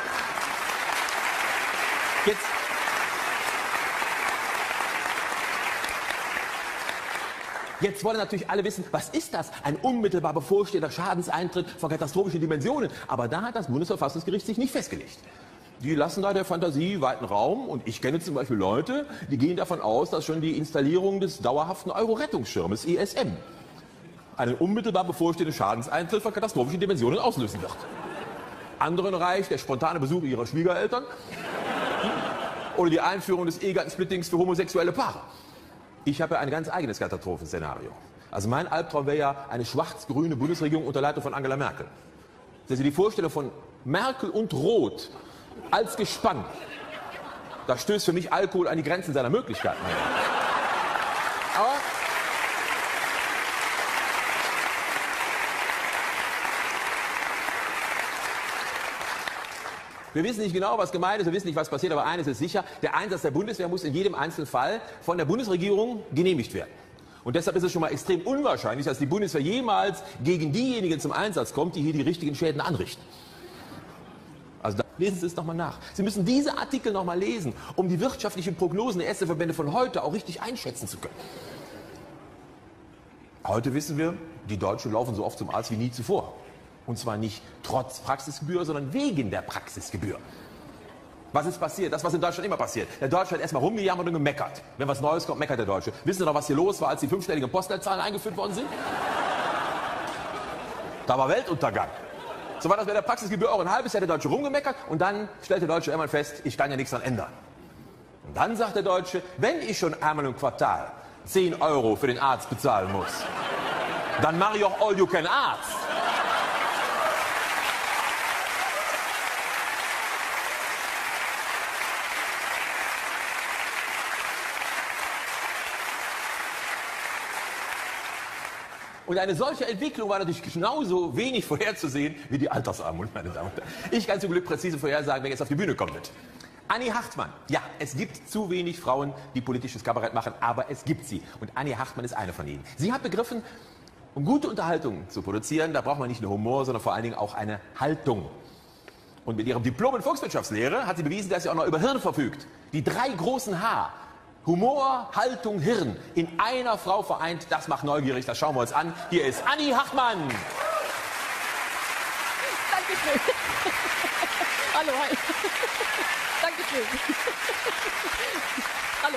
S1: Jetzt wollen natürlich alle wissen, was ist das? Ein unmittelbar bevorstehender Schadenseintritt von katastrophischen Dimensionen. Aber da hat das Bundesverfassungsgericht sich nicht festgelegt. Die lassen da der Fantasie weiten Raum. Und ich kenne zum Beispiel Leute, die gehen davon aus, dass schon die Installierung des dauerhaften Euro-Rettungsschirmes ISM einen unmittelbar bevorstehenden Schadenseintritt von katastrophischen Dimensionen auslösen wird. Anderen reicht der spontane Besuch ihrer Schwiegereltern oder die Einführung des Ehegattensplittings für homosexuelle Paare. Ich habe ja ein ganz eigenes Katastrophenszenario. Also mein Albtraum wäre ja eine schwarz-grüne Bundesregierung unter Leitung von Angela Merkel. Sehen Sie, die Vorstellung von Merkel und Roth als Gespann, da stößt für mich Alkohol an die Grenzen seiner Möglichkeiten. Aber wir wissen nicht genau, was gemeint ist, wir wissen nicht, was passiert, aber eines ist sicher, der Einsatz der Bundeswehr muss in jedem einzelnen Fall von der Bundesregierung genehmigt werden. Und deshalb ist es schon mal extrem unwahrscheinlich, dass die Bundeswehr jemals gegen diejenigen zum Einsatz kommt, die hier die richtigen Schäden anrichten. Also da lesen Sie es nochmal nach. Sie müssen diese Artikel nochmal lesen, um die wirtschaftlichen Prognosen der Ärzteverbände von heute auch richtig einschätzen zu können. Heute wissen wir, die Deutschen laufen so oft zum Arzt wie nie zuvor. Und zwar nicht trotz Praxisgebühr, sondern wegen der Praxisgebühr.
S2: Was ist passiert? Das, was in Deutschland immer passiert. Der Deutsche hat erstmal rumgejammert und gemeckert. Wenn was Neues kommt, meckert der Deutsche. Wissen Sie noch, was hier los war, als die 5-stelligen Postleitzahlen eingeführt worden sind? Da war Weltuntergang. So war das bei der Praxisgebühr auch. Ein halbes Jahr der Deutsche rumgemeckert und dann stellt der Deutsche irgendwann fest, ich kann ja nichts dran ändern. Und dann sagt der Deutsche, wenn ich schon einmal im Quartal 10 € für den Arzt bezahlen muss, dann mache ich auch all you can Arzt. Und eine solche Entwicklung war natürlich genauso wenig vorherzusehen wie die Altersarmut, meine Damen und Herren. Ich kann zum Glück präzise vorhersagen, wer jetzt auf die Bühne kommen wird. Annie Hartmann. Ja, es gibt zu wenig Frauen, die politisches Kabarett machen, aber es gibt sie. Und Annie Hartmann ist eine von ihnen. Sie hat begriffen, um gute Unterhaltung zu produzieren, da braucht man nicht nur Humor, sondern vor allen Dingen auch eine Haltung. Und mit ihrem Diplom in Volkswirtschaftslehre hat sie bewiesen, dass sie auch noch über Hirn verfügt. Die 3 großen H. Humor, Haltung, Hirn in einer Frau vereint, das macht neugierig, das schauen wir uns an. Hier ist Annie Hartmann.
S3: Dankeschön. Hallo, hi. Dankeschön. Hallo.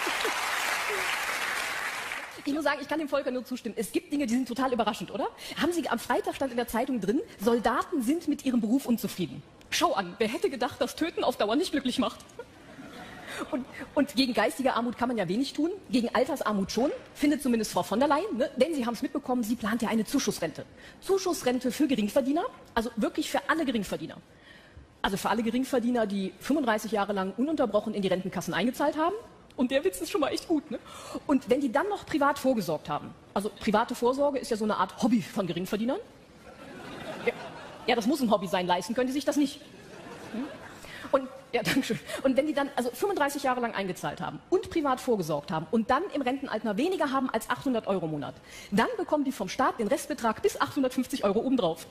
S3: Ich muss sagen, ich kann dem Volker nur zustimmen. Es gibt Dinge, die sind total überraschend, oder? Haben Sie am Freitag stand in der Zeitung drin, Soldaten sind mit ihrem Beruf unzufrieden. Schau an, wer hätte gedacht, dass Töten auf Dauer nicht glücklich macht? Und gegen geistige Armut kann man ja wenig tun, gegen Altersarmut schon, findet zumindest Frau von der Leyen, ne? Denn Sie haben es mitbekommen, sie plant ja eine Zuschussrente. Zuschussrente für Geringverdiener, also wirklich für alle Geringverdiener. Also für alle Geringverdiener, die 35 Jahre lang ununterbrochen in die Rentenkassen eingezahlt haben. Und der Witz ist schon mal echt gut, ne? Und wenn die dann noch privat vorgesorgt haben, also private Vorsorge ist ja so eine Art Hobby von Geringverdienern. Ja, das muss ein Hobby sein, leisten können die sich das nicht. Und, ja, Dankeschön. Und wenn die dann also 35 Jahre lang eingezahlt haben und privat vorgesorgt haben und dann im Rentenalter weniger haben als 800 € im Monat, dann bekommen die vom Staat den Restbetrag bis 850 € obendrauf.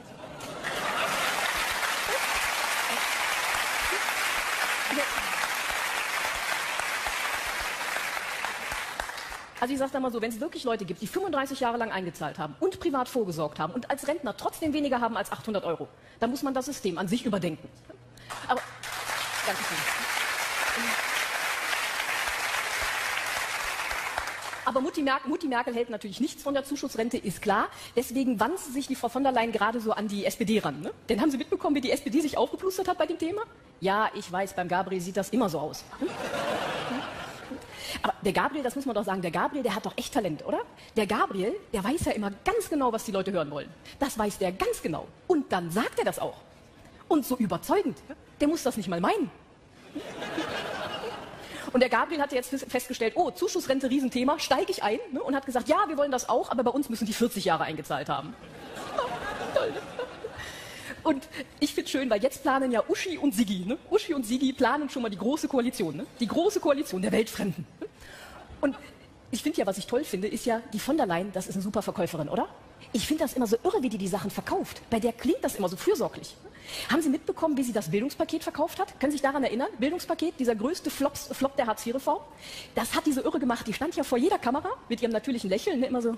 S3: Also ich sage da mal so, wenn es wirklich Leute gibt, die 35 Jahre lang eingezahlt haben und privat vorgesorgt haben und als Rentner trotzdem weniger haben als 800 €, dann muss man das System an sich überdenken. Aber, danke schön. Aber Mutti Merkel hält natürlich nichts von der Zuschussrente, ist klar. Deswegen wandte sich die Frau von der Leyen gerade so an die SPD ran. Ne? Denn haben Sie mitbekommen, wie die SPD sich aufgeplustert hat bei dem Thema? Ja, ich weiß, beim Gabriel sieht das immer so aus. Aber der Gabriel, das muss man doch sagen, der Gabriel, der hat doch echt Talent, oder? Der Gabriel, der weiß ja immer ganz genau, was die Leute hören wollen. Das weiß der ganz genau. Und dann sagt er das auch. Und so überzeugend. Der muss das nicht mal meinen. Und der Gabriel hatte jetzt festgestellt, oh, Zuschussrente, Riesenthema, steige ich ein, ne? Und hat gesagt, ja, wir wollen das auch, aber bei uns müssen die 40 Jahre eingezahlt haben. Toll. Und ich finde schön, weil jetzt planen ja Uschi und Sigi, ne? Uschi und Sigi planen schon mal die große Koalition, ne? Die große Koalition der Weltfremden. Und ich finde ja, was ich toll finde, ist ja, die von der Leyen, das ist eine super Verkäuferin, oder? Ich finde das immer so irre, wie die Sachen verkauft. Bei der klingt das immer so fürsorglich. Haben Sie mitbekommen, wie sie das Bildungspaket verkauft hat? Können Sie sich daran erinnern? Bildungspaket, dieser größte Flop der Hartz-IV-Reform. Das hat die so irre gemacht. Die stand ja vor jeder Kamera mit ihrem natürlichen Lächeln, ne? Immer so.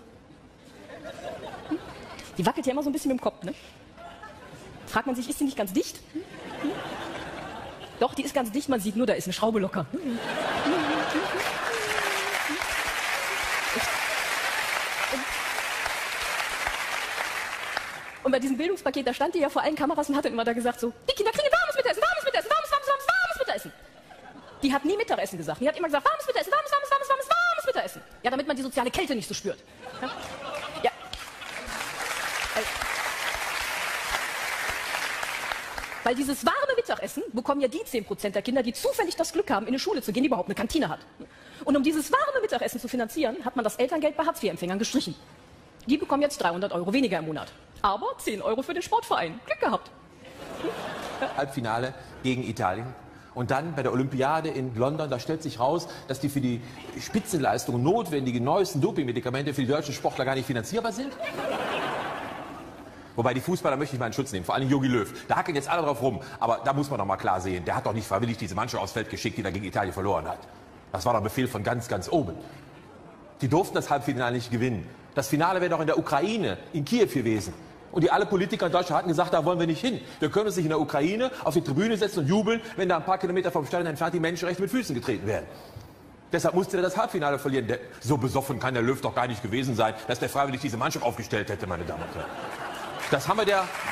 S3: Die wackelt ja immer so ein bisschen mit dem Kopf, ne? Fragt man sich, ist die nicht ganz dicht? Doch, die ist ganz dicht, man sieht nur, da ist eine Schraube locker. Und bei diesem Bildungspaket, da stand die ja vor allen Kameras und hat dann immer da gesagt so, die Kinder kriegen warmes Mittagessen, warmes Mittagessen, warmes Mittagessen. Die hat nie Mittagessen gesagt. Die hat immer gesagt, warmes Mittagessen, warmes Mittagessen. Ja, damit man die soziale Kälte nicht so spürt. Ja. Ja. Weil dieses warme Mittagessen bekommen ja die 10% der Kinder, die zufällig das Glück haben, in eine Schule zu gehen, die überhaupt eine Kantine hat. Und um dieses warme Mittagessen zu finanzieren, hat man das Elterngeld bei Hartz-IV-Empfängern gestrichen. Die bekommen jetzt 300 € weniger im Monat. Aber 10 € für den Sportverein. Glück gehabt.
S2: Halbfinale gegen Italien. Und dann bei der Olympiade in London, da stellt sich raus, dass die für die Spitzenleistung notwendigen neuesten Dopingmedikamente für die deutschen Sportler gar nicht finanzierbar sind. Wobei die Fußballer möchte ich mal in Schutz nehmen, vor allem Jogi Löw. Da hacken jetzt alle drauf rum. Aber da muss man doch mal klar sehen, der hat doch nicht freiwillig diese Mannschaft aufs Feld geschickt, die da gegen Italien verloren hat. Das war doch ein Befehl von ganz, ganz oben. Die durften das Halbfinale nicht gewinnen. Das Finale wäre doch in der Ukraine, in Kiew gewesen. Und die alle Politiker in Deutschland hatten gesagt, da wollen wir nicht hin. Wir können uns nicht in der Ukraine auf die Tribüne setzen und jubeln, wenn da ein paar Kilometer vom Stadion entfernt die Menschenrechte mit Füßen getreten werden. Deshalb musste er das Halbfinale verlieren. So besoffen kann der Löw doch gar nicht gewesen sein, dass der freiwillig diese Mannschaft aufgestellt hätte, meine Damen und Herren. Das haben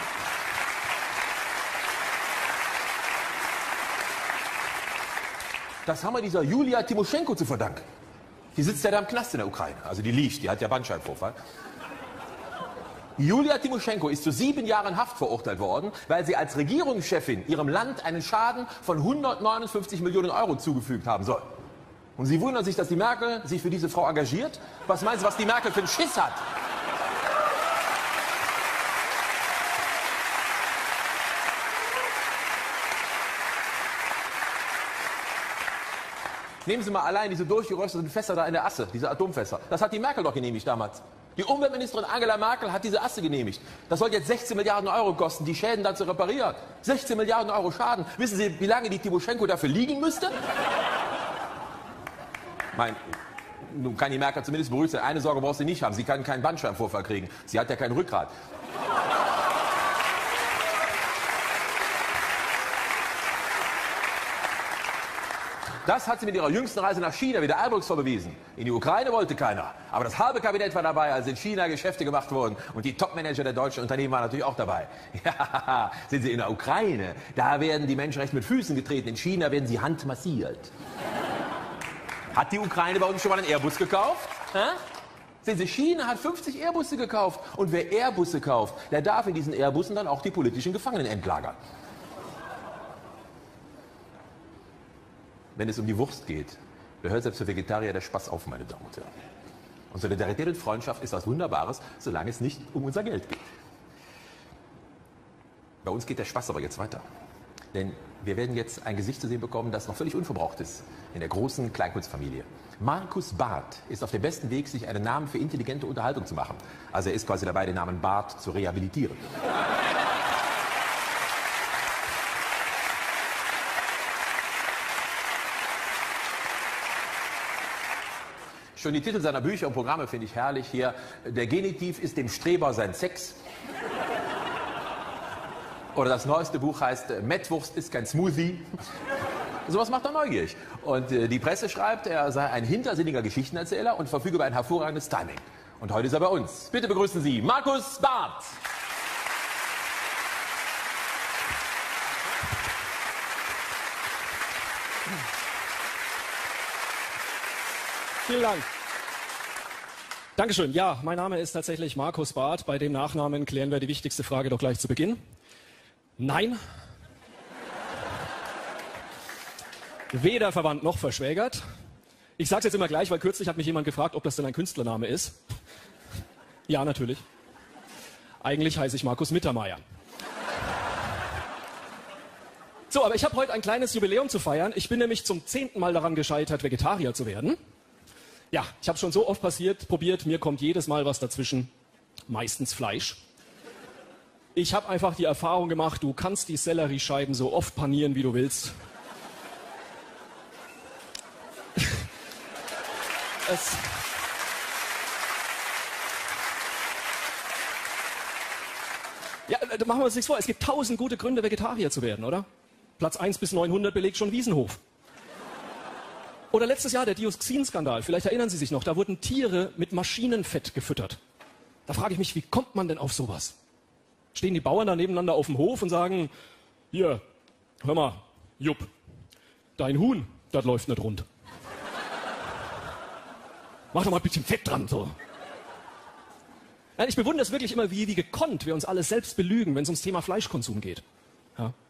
S2: wir dieser Julia Timoschenko zu verdanken. Die sitzt ja da im Knast in der Ukraine. Also die liegt, die hat ja Bandscheibenvorfall. Julia Timoschenko ist zu 7 Jahren Haft verurteilt worden, weil sie als Regierungschefin ihrem Land einen Schaden von 159 Millionen Euro zugefügt haben soll. Und Sie wundern sich, dass die Merkel sich für diese Frau engagiert? Was meinen Sie, was die Merkel für einen Schiss hat? Nehmen Sie mal allein diese durchgerösteten Fässer da in der Asse, diese Atomfässer. Das hat die Merkel doch genehmigt damals. Die Umweltministerin Angela Merkel hat diese Asse genehmigt. Das soll jetzt 16 Milliarden Euro kosten, die Schäden dann zu reparieren. 16 Milliarden Euro Schaden. Wissen Sie, wie lange die Timoschenko dafür liegen müsste? Nun kann die Merkel zumindest beruhigt sein. Eine Sorge braucht sie nicht haben. Sie kann keinen Bandscheibenvorfall kriegen. Sie hat ja kein Rückgrat. Das hat sie mit ihrer jüngsten Reise nach China wieder eindrucksvoll bewiesen. In die Ukraine wollte keiner. Aber das halbe Kabinett war dabei, als in China Geschäfte gemacht wurden. Und die Topmanager der deutschen Unternehmen waren natürlich auch dabei. Ja, sind Sie in der Ukraine? Da werden die Menschenrechte mit Füßen getreten. In China werden sie handmassiert. Hat die Ukraine bei uns schon mal einen Airbus gekauft? Sehen Sie, China hat 50 Airbusse gekauft. Und wer Airbusse kauft, der darf in diesen Airbussen dann auch die politischen Gefangenen entlagern. Wenn es um die Wurst geht, da hört selbst für Vegetarier der Spaß auf, meine Damen und Herren. Und Solidarität und Freundschaft ist was Wunderbares, solange es nicht um unser Geld geht. Bei uns geht der Spaß aber jetzt weiter. Denn wir werden jetzt ein Gesicht zu sehen bekommen, das noch völlig unverbraucht ist in der großen Kleinkunstfamilie. Markus Barth ist auf dem besten Weg, sich einen Namen für intelligente Unterhaltung zu machen. Also er ist quasi dabei, den Namen Barth zu rehabilitieren. Schon die Titel seiner Bücher und Programme finde ich herrlich hier. Der Genitiv ist dem Streber sein Sex. Oder das neueste Buch heißt Mettwurst ist kein Smoothie. Sowas macht er neugierig. Und die Presse schreibt, er sei ein hintersinniger Geschichtenerzähler und verfüge über ein hervorragendes Timing. Und heute ist er bei uns. Bitte begrüßen Sie Markus Barth.
S4: Vielen Dank. Dankeschön. Ja, mein Name ist tatsächlich Markus Barth. Bei dem Nachnamen klären wir die wichtigste Frage doch gleich zu Beginn. Nein. Weder verwandt noch verschwägert. Ich sage es jetzt immer gleich, weil kürzlich hat mich jemand gefragt, ob das denn ein Künstlername ist. Ja, natürlich. Eigentlich heiße ich Markus Mittermeier. So, aber ich habe heute ein kleines Jubiläum zu feiern. Ich bin nämlich zum 10. Mal daran gescheitert, Vegetarier zu werden. Ja, ich habe schon so oft probiert, mir kommt jedes Mal was dazwischen, meistens Fleisch. Ich habe einfach die Erfahrung gemacht, du kannst die Selleriescheiben so oft panieren, wie du willst. Ja, da machen wir uns nichts vor. Es gibt 1000 gute Gründe, Vegetarier zu werden, oder? Platz 1 bis 900 belegt schon Wiesenhof. Oder letztes Jahr der Dioxinskandal. Vielleicht erinnern Sie sich noch, da wurden Tiere mit Maschinenfett gefüttert. Da frage ich mich, wie kommt man denn auf sowas? Stehen die Bauern da nebeneinander auf dem Hof und sagen, hier, hör mal, Jupp, dein Huhn, das läuft nicht rund. Mach doch mal ein bisschen Fett dran, so. Nein, ich bewundere es wirklich immer, wie gekonnt wir uns alle selbst belügen, wenn es ums Thema Fleischkonsum geht. Ja?